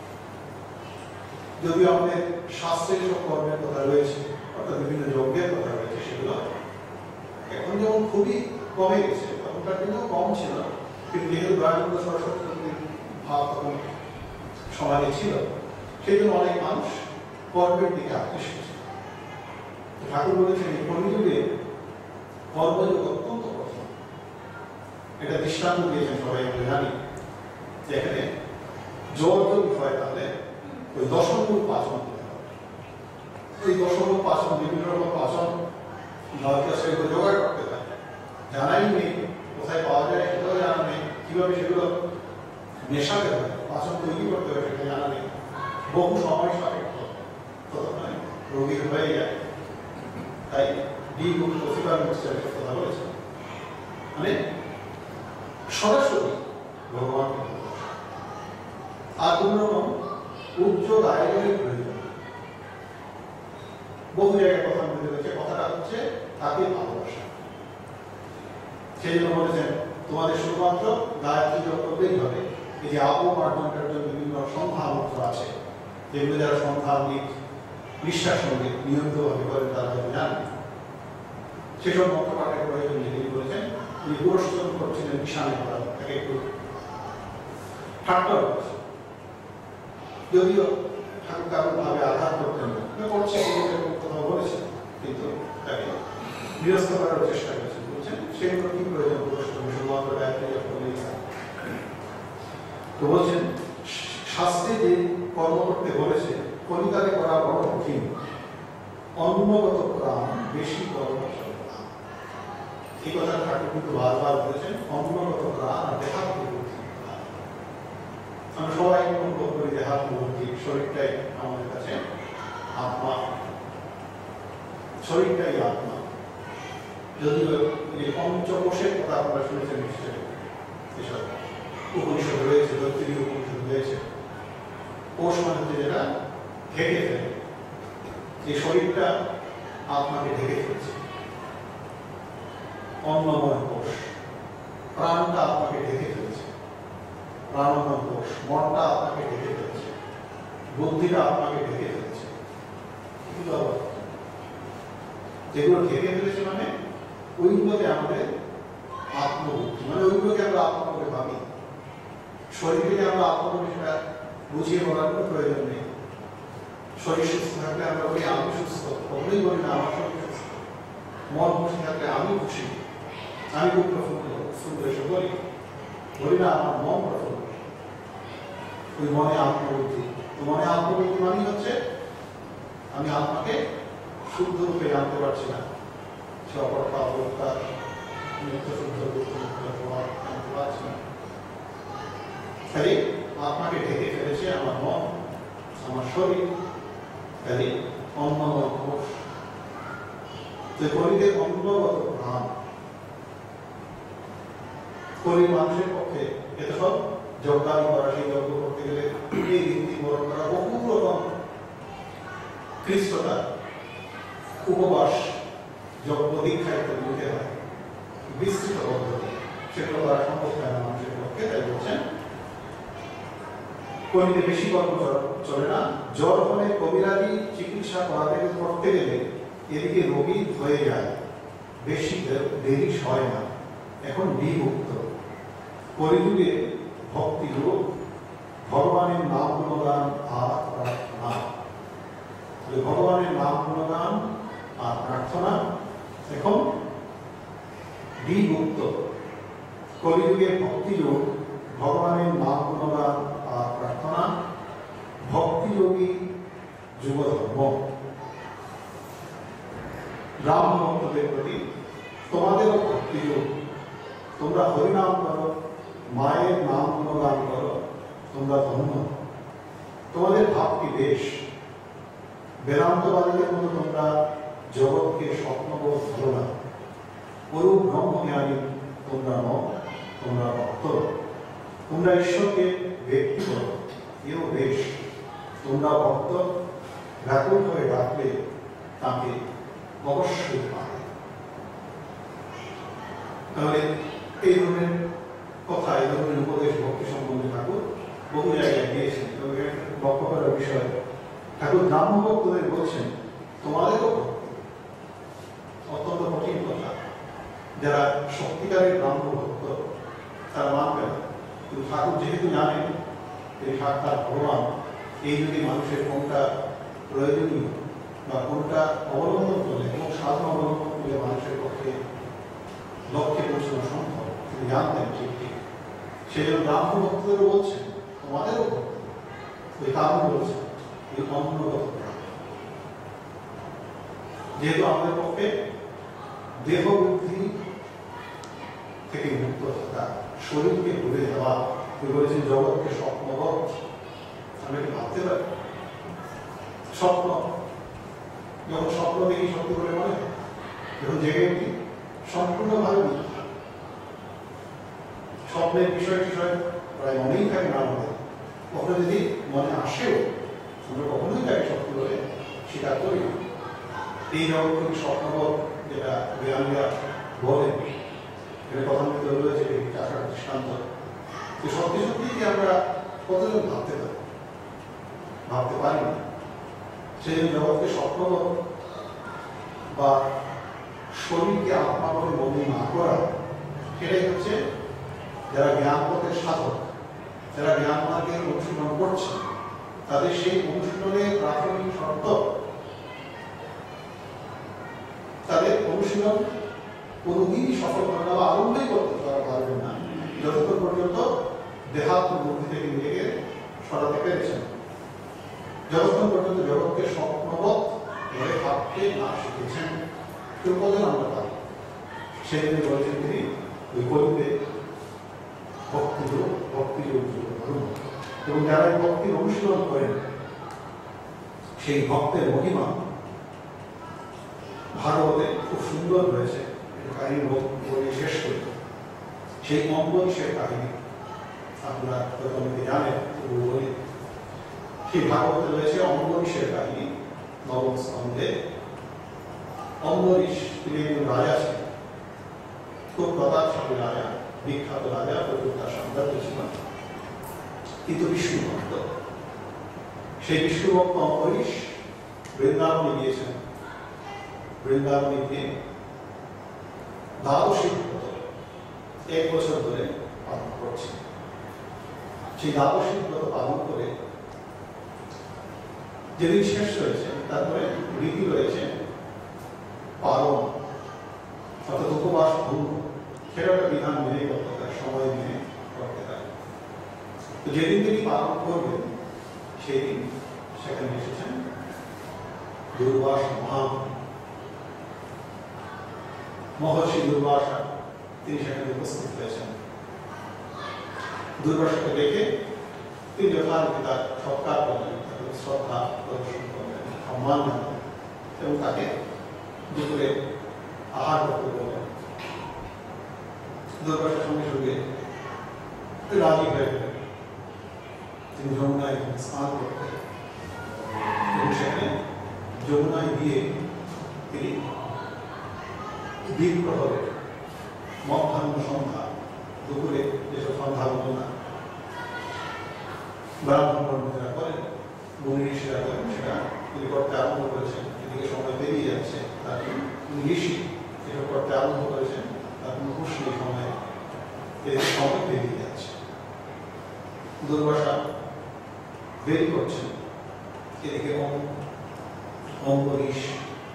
[SPEAKER 1] যদিও আমাদের শাস্ত্রের সব কর্মের কথা রয়েছে, অর্থাৎ বিভিন্ন যজ্ঞের কথা রয়েছে, সেগুলো এখন যেমন খুবই কমে গেছে, তখনকার দিনেও কম ছিল, কিন্তু যেহেতু দয়ানন্দ সরস্বতীর ভাব তখন সমাজে ছিল, সেই জন্য অনেক মানুষ কর্মের দিকে আকৃষ্ট ছিল। ঠাকুর বলেছেন এই কলিযুগে কর্মযোগ অত্যন্ত কঠিন। এটা দৃষ্টান্ত দিয়েছেন, সবাই আমরা জানি, যেখানে জল যদি হয় তাহলে ওই দশমূল পাচন দিতে হবে। ওই দশমূল পাচন, বিভিন্ন রকম পাচন সেগুলো জোগাড় করতে হয়, জানাই নেই কোথায় পাওয়া যায়, সেটাও জানা নেই, কিভাবে সেগুলো মেশাতে হয়, পাচন তৈরি করতে হয়, সেটা জানা নেই। বহু সময় সাপেক্ষ, ততক্ষণে রোগীর হয়ে যায়। তাই প্রতিবার মিক্সচারের কথা বলেছে, মানে সরাসরি ভগবানকে ভালোবাসা। আর কোন রকম উজ্জ্বল আয়োজনের প্রয়োজন। বহু জায়গায় কথা বলতে হয়েছে, কথাটা হচ্ছে তাকে ভালোবাসা। সেই জন্য বলেছেন তোমাদের শুধুমাত্র গায়ত্রী জপ করলেই হবে। এই যে আত্মমার্জনটার জন্য বিভিন্ন সন্ধ্যা মন্ত্র আছে, যেগুলো যারা সন্ধ্যা নিঃশ্বাস সঙ্গে নিয়মিতভাবে করেন তারা হয়তো জানেন। সেসব মন্ত্র পাঠের প্রয়োজন নেই। তিনি বলেছেন তিনি পুরস্কার করছিলেন নিশানে করা, তাকে একটু ঠাট্টা করছে, যদিও ঠাকুর কারণ ভাবে আঘাত করতেন না, করছে কোথাও বলেছেন, কিন্তু তাকে বিরস্ত করার চেষ্টা করেছেন। বলছেন সেগুলো কি প্রয়োজন পুরস্কার, শুধুমাত্র গায়ত্রী জপ করলেই হয়। তো বলছেন শাস্ত্রে যে কর্ম করতে বলেছে কলিকালে করা বড় কঠিন, অন্নগত প্রাণ বেশি কর্ম। এই কথা ঠাকুর কিন্তু বারবার বলেছেন, অন্নগত প্রাণ আর দেহাত্মভক্তি। আমরা সবাই অনুভব করি দেহাত্মভক্তি, শরীরটাই আমাদের কাছে আত্মা। শরীরটাই আত্মা। যদিও এই পঞ্চকোষের কথা আপনারা শুনেছেন নিশ্চয়ই, এসব উপনিষদ রয়েছে, দৈত্তিক উপনিষদ রয়েছে। কোষ মানে হচ্ছে যেটা ঢেকে ফেলে, যে শরীরটা আত্মাকে ঢেকে ফেলছে। অন্নময় কোষ, প্রাণটা আত্মাকে ঢেকে ফেলছে। প্রাণময় কোষ, মনটা আত্মাকে ঢেকে ফেলছে, বুদ্ধিটা আত্মাকে ঢেকে ফেলছে। যেগুলো ঢেকে ফেলেছে মানে ওইগুলোকে আমাদের আত্মবুদ্ধি, মানে ওইগুলোকে আমরা আত্মা বলে ভাবি। শরীরকে আমরা আত্মা বলে সেটা বুঝিয়ে বলার কোনো প্রয়োজন নেই। শরীর সুস্থ থাকলে আমরা বলি আমি সুস্থ, কখনোই বলি না আমার শরীর সুস্থ। মন খুশি থাকলে আমি খুশি, আমি খুব প্রফুল্ল এসে বলি না আমার মন প্রফুল্ল। ওই মনে আত্মবুদ্ধি, তো মনে আত্মবুদ্ধি মানে হচ্ছে আমি আত্মাকে শুদ্ধ রূপে জানতে পারছি না, সে অপরতা অবতার নিত্য শুদ্ধ জানতে পারছি না। খালি আত্মাকে ঢেকে ফেলেছে আমার মন, আমার শরীর, খালি অন্নময় কোষ। যে শরীরে অন্নগত প্রাণ, শরীর মানুষের পক্ষে এত সব যজ্ঞানি করা, সেই যজ্ঞ করতে গেলে এই রীতি বরণ করা, বহু রকম খ্রিস্টতা উপবাস যজ্ঞ দীক্ষা ইত্যাদি নিতে হয়, বিস্তৃত পদ্ধতি, সেগুলো করা সম্ভব হয় না মানুষের পক্ষে। তাই বলছেন কলিতে বেশি গল্প চলে না। জ্বর হলে কবিরাজি চিকিৎসা করতে গেলে এদিকে রোগী হয়ে যায়, বেশি দেরি হয় না। এখন বিমুক্ত কলিযুগে ভক্তি রূপ ভগবানের নাম গুণগান আর প্রার্থনা। ভগবানের নাম গুণগান আর প্রার্থনা এখন বিমুক্ত। কলিযুগে ভক্তি রূপ ভগবানের নাম গুণগান আর প্রার্থনা, ভক্তিযোগী যুগধর্ম। ব্রাহ্মণ ভক্তদের প্রতি তোমাদেরও ভক্তিযোগ, তোমরা হরিনাম করো, মায়ের নাম গুণগান করো, তোমরা ধন্য। তোমাদের ভাবটি বেশ, বেদান্তবাদীদের মতো তোমরা জগৎকে স্বপ্নবোধ ধরো না। পুরুষ ব্রহ্মজ্ঞানী তোমরা নও, তোমরা ভক্ত। তোমরা ঈশ্বরকে ব্যক্তি করো, এও বেশ। তোমরা ভক্ত, ব্যাকুল হয়ে ডাকলে তাকে অবশ্যই পাবে। তাহলে এই ধরনের কথা, এই ধরনের উপদেশ ভক্তি সম্বন্ধে ঠাকুর বহু জায়গায় দিয়েছেন। লক্ষ্য করার বিষয়, ঠাকুর ব্রাহ্ম ভক্তদের বলছেন তোমাদেরও ভক্তি। অত্যন্ত কঠিন কথা। যারা সত্যিকারের ব্রাহ্ম ভক্ত তারা মানবে না, কিন্তু ঠাকুর যেহেতু জানেন এই সাক্ষাৎ ভগবান, এই যদি মানুষের কোনটা প্রয়োজনীয় বা কোনটা অবলম্বন করলে এবং সাধন অবলম্বন করলে মানুষের পক্ষে লক্ষ্যে পৌঁছানো সম্ভব, তিনি জানতেন ঠিক ঠিক। সেই জন্য ব্রাহ্ম ভক্তদেরও বলছেন তোমাদেরও ভক্তি। ওই কারণ বলছেন এই অন্নগত প্রাণ। যেহেতু আমাদের পক্ষে দেহ বুদ্ধি থেকে মুক্ত থাকা, শরীরকে ভুলে যাওয়া, তিনি বলেছেন জগৎকে স্বপ্নবৎ। আমরা কি ভাবতে পারি স্বপ্ন? যখন স্বপ্ন দেখি সত্যি করে মনে হয়, যখন জেগে উঠি সম্পূর্ণভাবে স্বপ্নের বিষয় প্রায় মনেই থাকে না আমাদের। কখনো যদি মনে আসেও আমরা কখনোই তাকে সত্যি করে স্বীকার করি না। এই জগৎকে স্বপ্নবৎ যেটা জ্ঞানীরা বলেন, এটা কথার মধ্যে রয়েছে চাষার দৃষ্টান্ত। সত্যি সত্যি কি আমরা কতজন ভাবতে পারি? ভাবতে পারি না। সেই জন্য জগৎকে স্বপ্নবৎ বা শরীরকে আত্মা বলে মনে না করা, সেটাই হচ্ছে যারা জ্ঞান পথের সাধক, যারা জ্ঞান মার্গের অনুশীলন করছে, তাদের সেই অনুশীলনের প্রাথমিক শর্ত, তাদের অনুশীলন কোনোদিনই সফল হবে না বা আরম্ভই করতে পারবেন না যতক্ষণ পর্যন্ত দেহাত্ম বুদ্ধি থেকে নিজেকে সরাতে পেরেছেন, যতক্ষণ পর্যন্ত জগৎকে স্বপ্নবৎ ধরে ভাবতে না শিখেছেন। কেউ কজন আমরা পারি। সেই জন্য বলেছেন তিনি ওই কলিতে ভক্তিযোগ ধর্ম, এবং যারা এই ভক্তির অনুশীলন করেন সেই ভক্তের মহিমা ভাগবতে খুব সুন্দর হয়েছে কাহিনী বলে শেষ করি। সেই অম্বরীশের কাহিনী আপনারা হয়তো অনেকে জানেন, বলি সেই ভাগবতে রয়েছে অম্বরীশের কাহিনী। নবম স্কন্ধে অম্বরীশ তিনি একজন রাজা ছিলেন, খুব প্রতাপশালী রাজা, বিখ্যাত রাজা, প্রচুর তার সাম্রাজ্য ছিল, কিন্তু বিষ্ণু ভক্ত। সেই বিষ্ণু ভক্ত অম্বরীশ বৃন্দাবনে গিয়েছেন। বৃন্দাবনে গিয়ে দ্বাদশী ব্রত 1 বছর ধরে পালন করছে। সেই দ্বাদশী ব্রত পালন করে যেদিন শেষ হয়েছে তারপরে রীতি রয়েছে পালন, অর্থাৎ উপবাস ভঙ্গ, সেটা একটা বিধান মেনে করতে হয়, সময় মেনে করতে হয়। তো যেদিন তিনি পালন করবেন সেই দিন সেখানে এসেছেন দুর্বাস মহর্ষি দুর্বাসা, তিনি সেখানে উপস্থিত হয়েছেন। দুর্বাসাকে দেখে তিনি যথারীতি তার সৎকার করলেন, তাকে শ্রদ্ধা প্রদর্শন করলেন, সম্মান জানালেন এবং তাকে দুপুরে আহার করতে বললেন। দুর্বাসার সঙ্গে সঙ্গে রাজি হয়ে গেলেন। তিনি যমুনায় স্নান করতেন এবং সেখানে যমুনায় গিয়ে তিনি দিন প্রহরে মধ্যাহ্ন সন্ধ্যা দুপুরে যেসব সন্ধ্যা বন্দনা ব্রাহ্মণ পণ্ডিতরা করেন, মুনি ঋষিরা করেন, সেটা তিনি করতে আরম্ভ করেছেন। এদিকে সময় পেরিয়ে যাচ্ছে, তার তিনি ঋষি যেটা করতে আরম্ভ করেছেন, তার কোনো হুঁশ নেই, সময় পেরিয়ে যাচ্ছে। দুর্বাসা দেরি করছেন, এদিকে অম্বরীশ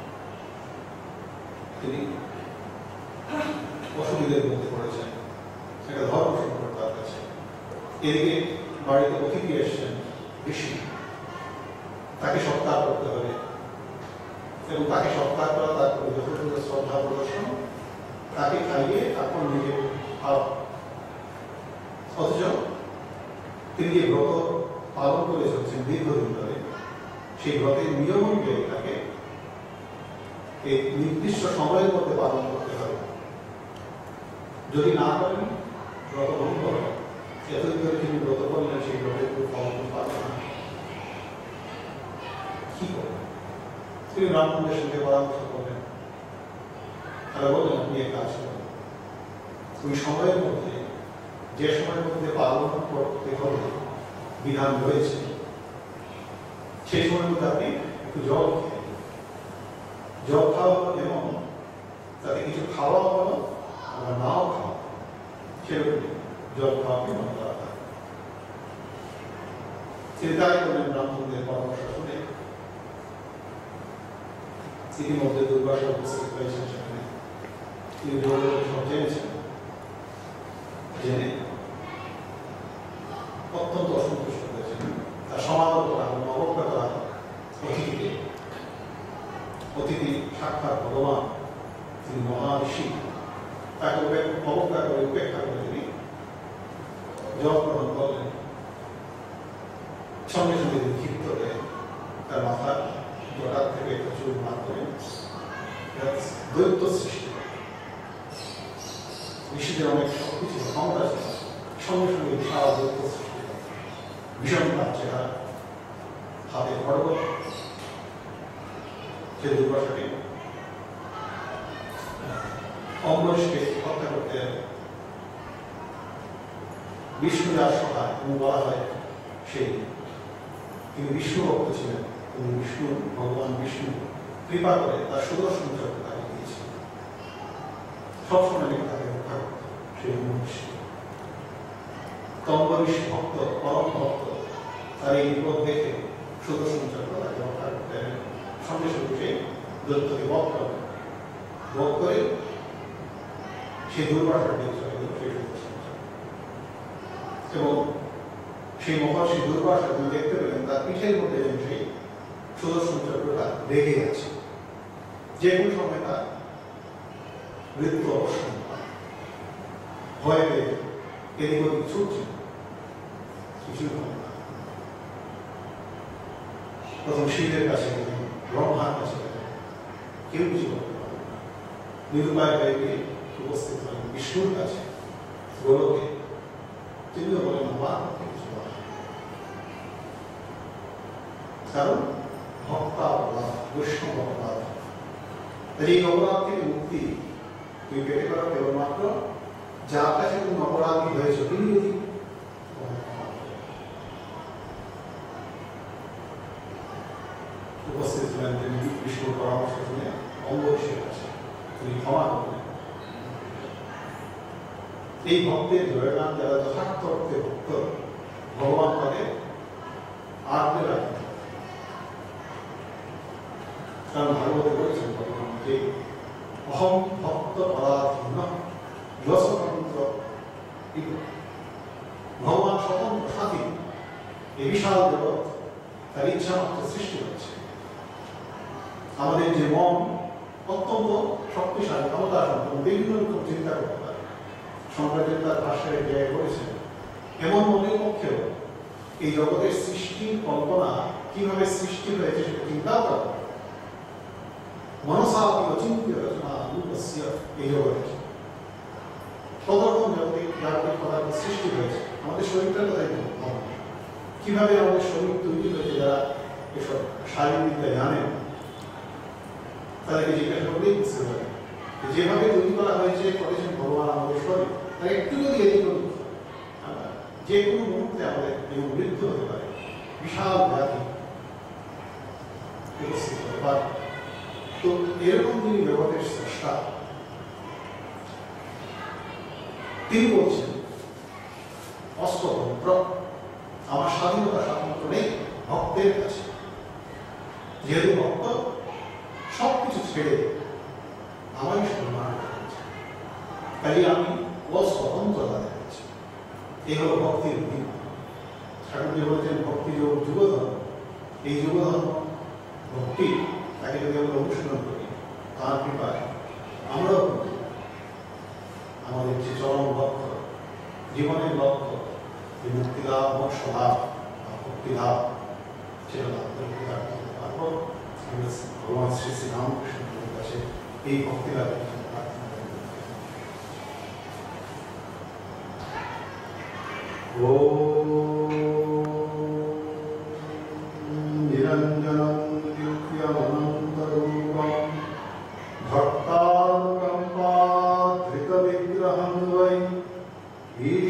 [SPEAKER 1] তিনি অসুবিধার মধ্যে পড়েছেন, একটা ধর্ম সংকট তার কাছে। এদিকে বাড়িতে অতিথি এসছেন ঋষি, তাকে সৎকার করতে হবে এবং তাকে সৎকার করা, তারপরে যথাযথ শ্রদ্ধা প্রদর্শন, তাকে খাইয়ে তারপর নিজে খাওয়া। অথচ তিনি যে ব্রত পালন করে চলছেন দীর্ঘদিন ধরে, সেই ব্রতের নিয়ম অনুযায়ী তাকে এই নির্দিষ্ট সময়ের মধ্যে পালন করতে হবে। যদি না করেন ব্রত ভঙ্গ হবে। এতদিন ধরে তিনি ব্রত করলেন, সেই ব্রতের ফল পাবেন না, কি করবেন? তিনি ব্রাহ্মণদের সঙ্গে পরামর্শ করলেন। তারা বললেন আপনি এক কাজ করেন, ওই সময়ের মধ্যে, যে সময়ের মধ্যে পালন করতে হবে বিধান রয়েছে, সেই সময়ের মধ্যে আপনি একটু জল খেয়ে, জল খাওয়া হলো এবং তাতে কিছু খাওয়া হলো আবার নাও খাওয়া, সেরকম জল খাওয়াকে মনে করা হয়। চিন্তাই করলেন ব্রাহ্মণদের পরামর্শ শুনে। ইতিমধ্যে দুর্বাসা উপস্থিত হয়েছেন সেখানে। তিনি সব জেনেছেন, জেনে অত্যন্ত অসন্তুষ্ট হয়েছেন। তার সমাদর করা হল, অবজ্ঞা করা হল অতিথিকে। অতিথি সাক্ষাৎ ভগবান, তিনি মহাঋষি, তাকে অবজ্ঞা করে উপেক্ষা করে তিনি জল গ্রহণ করলেন। সঙ্গে সঙ্গে তিনি ক্ষিপ্ত হয়ে তার মাথার জটার থেকে একটা চুল মার করে দৈত্য সৃষ্টি করে। ঋষিদের অনেক শক্তি ছিল, ক্ষমতা ছিল, সঙ্গে সঙ্গে বিশাল দৈত্য সৃষ্টি করে। ভীষণ তার চেহারা, হাতে খড়গ, সে দুর্বাসাকে অম্বরীশকে হত্যা করতে যাবে। বিষ্ণু যার সহায়, এবং বলা হয় সেই তিনি বিষ্ণু ভক্ত ছিলেন, তিনি বিষ্ণু, ভগবান বিষ্ণু কৃপা করে তার সুদর্শন চক্র তাকে দিয়েছিলেন। সবসময় তাকে রক্ষা করত সেই মনীষী। অম্বরীশ ভক্ত, পরম ভক্ত, তার এই বিপদ দেখে সুদর্শন চক্র তাকে রক্ষা করতে সঙ্গে সঙ্গে সেই দৈত্যকে বধ করবেন। বধ করে সেই দুর্বাসার দিকে চলে গেল সেই সুদর্শন চক্র। এবং সেই মহর্ষি দুর্বাসা তিনি দেখতে পেলেন তার পিঠের মধ্যে যেন সেই সুদর্শন চক্রটা লেগে আছে, যে কোনো সময় তার মৃত্যু অবসান ভয় পেয়ে এদিক ওদিক ছুটছে, কিছুই হয় না। প্রথম শিবের কাছে গেলেন, ব্রহ্মার কাছে গেলেন, কেউ কিছু করতে পারে না। নিরুপায় হয়ে গিয়ে উপস্থিত হলেন বিষ্ণুর কাছে গোলকে। তিনিও বলেন আমার কিছু বলা, কারণ ভক্তাপরাধ, বৈষ্ণব অপরাধ। এই অপরাধ থেকে মুক্তি তুমি পেতে পারো কেবলমাত্র যার কাছে তুমি অপরাধী হয়েছ তিনি যদি উপস্থিত ছিলেন। তিনি বিষ্ণুর পরামর্শ শুনে অম্বরীশের কাছে তিনি ক্ষমা করলেন। এই ভক্তের জয়গান যারা যথার্থ অর্থে ভক্ত, ভগবান তাদের আঁকড়ে রাখেন। কারণ ভাগবতে বলেছেন ভগবান যে অহম ভক্ত পরাধীন যস্বতন্ত্র। ভগবান স্বতন্ত্র স্বাধীন, এই বিশাল জগৎ তার ইচ্ছা মাত্র সৃষ্টি হচ্ছে। আমাদের যে মন অত্যন্ত শক্তিশালী, ক্ষমতা সম্পন্ন, বিভিন্ন রকম চিন্তা করতে পারে। শঙ্করাচার্য তার ভাষ্যে জায়গায় করেছেন এমন মনের পক্ষেও এই জগতের সৃষ্টির কল্পনা কিভাবে সৃষ্টি হয়েছে সেটা চিন্তাও করা। মনসাপি অচিন্ত্য রচনা রূপস্য এই জগতে কত রকম জাগতিক পদার্থ সৃষ্টি হয়েছে। আমাদের শরীরটা তো তাই কিভাবে আমাদের শরীর তৈরি হয়েছে, যারা এসব শারীরবিদ্যা জানেন তাদেরকে জিজ্ঞাসা করলেই বুঝতে পারে যেভাবে তৈরি করা হয়েছে, করেছেন ভগবান আমাদের শরীর, তার একটু যদি এদিক ওদিক যে কোনো মুহূর্তে আমাদের জীবন মৃত্যু হতে পারে, বিশাল ব্যাধি উপস্থিত হতে পারে। তো এরকম যিনি জগতের স্রষ্টা, তিনি বলছেন অস্বতন্ত্র, আমার স্বাধীনতা স্বাতন্ত্র নেই ভক্তের কাছে। যেহেতু ভক্ত সবকিছু ছেড়ে আমারই সম্মান করছে, তাই আমি অস্বতন্ত্রতা দেখাচ্ছি। এই হল ভক্তির দিন। ঠাকুরজি বলছেন ভক্তি যোগ যুগধর্ম। এই যুগধর্ম ভক্তি তাকে যদি আমরা অনুশীলন করি, তার কৃপায় আমরাও আমাদের যে চরম লক্ষ্য, জীবনের লক্ষ্য, যে মুক্তিলাভ, মোক্ষ লাভ, ভক্তি লাভ, সেটা লাভ করতে পারবো। ভগবান শ্রী শ্রী রামকৃষ্ণের কাছে এই ভক্তি লাভের জন্য প্রার্থনা করি। নিরঞ্জনম দিব্যমনন্তরূপম ভক্তানুকম্পাধৃতবিগ্রহং বৈ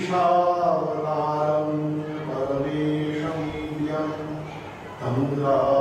[SPEAKER 1] ঈশাবতারং পরমেশমীড্যং তং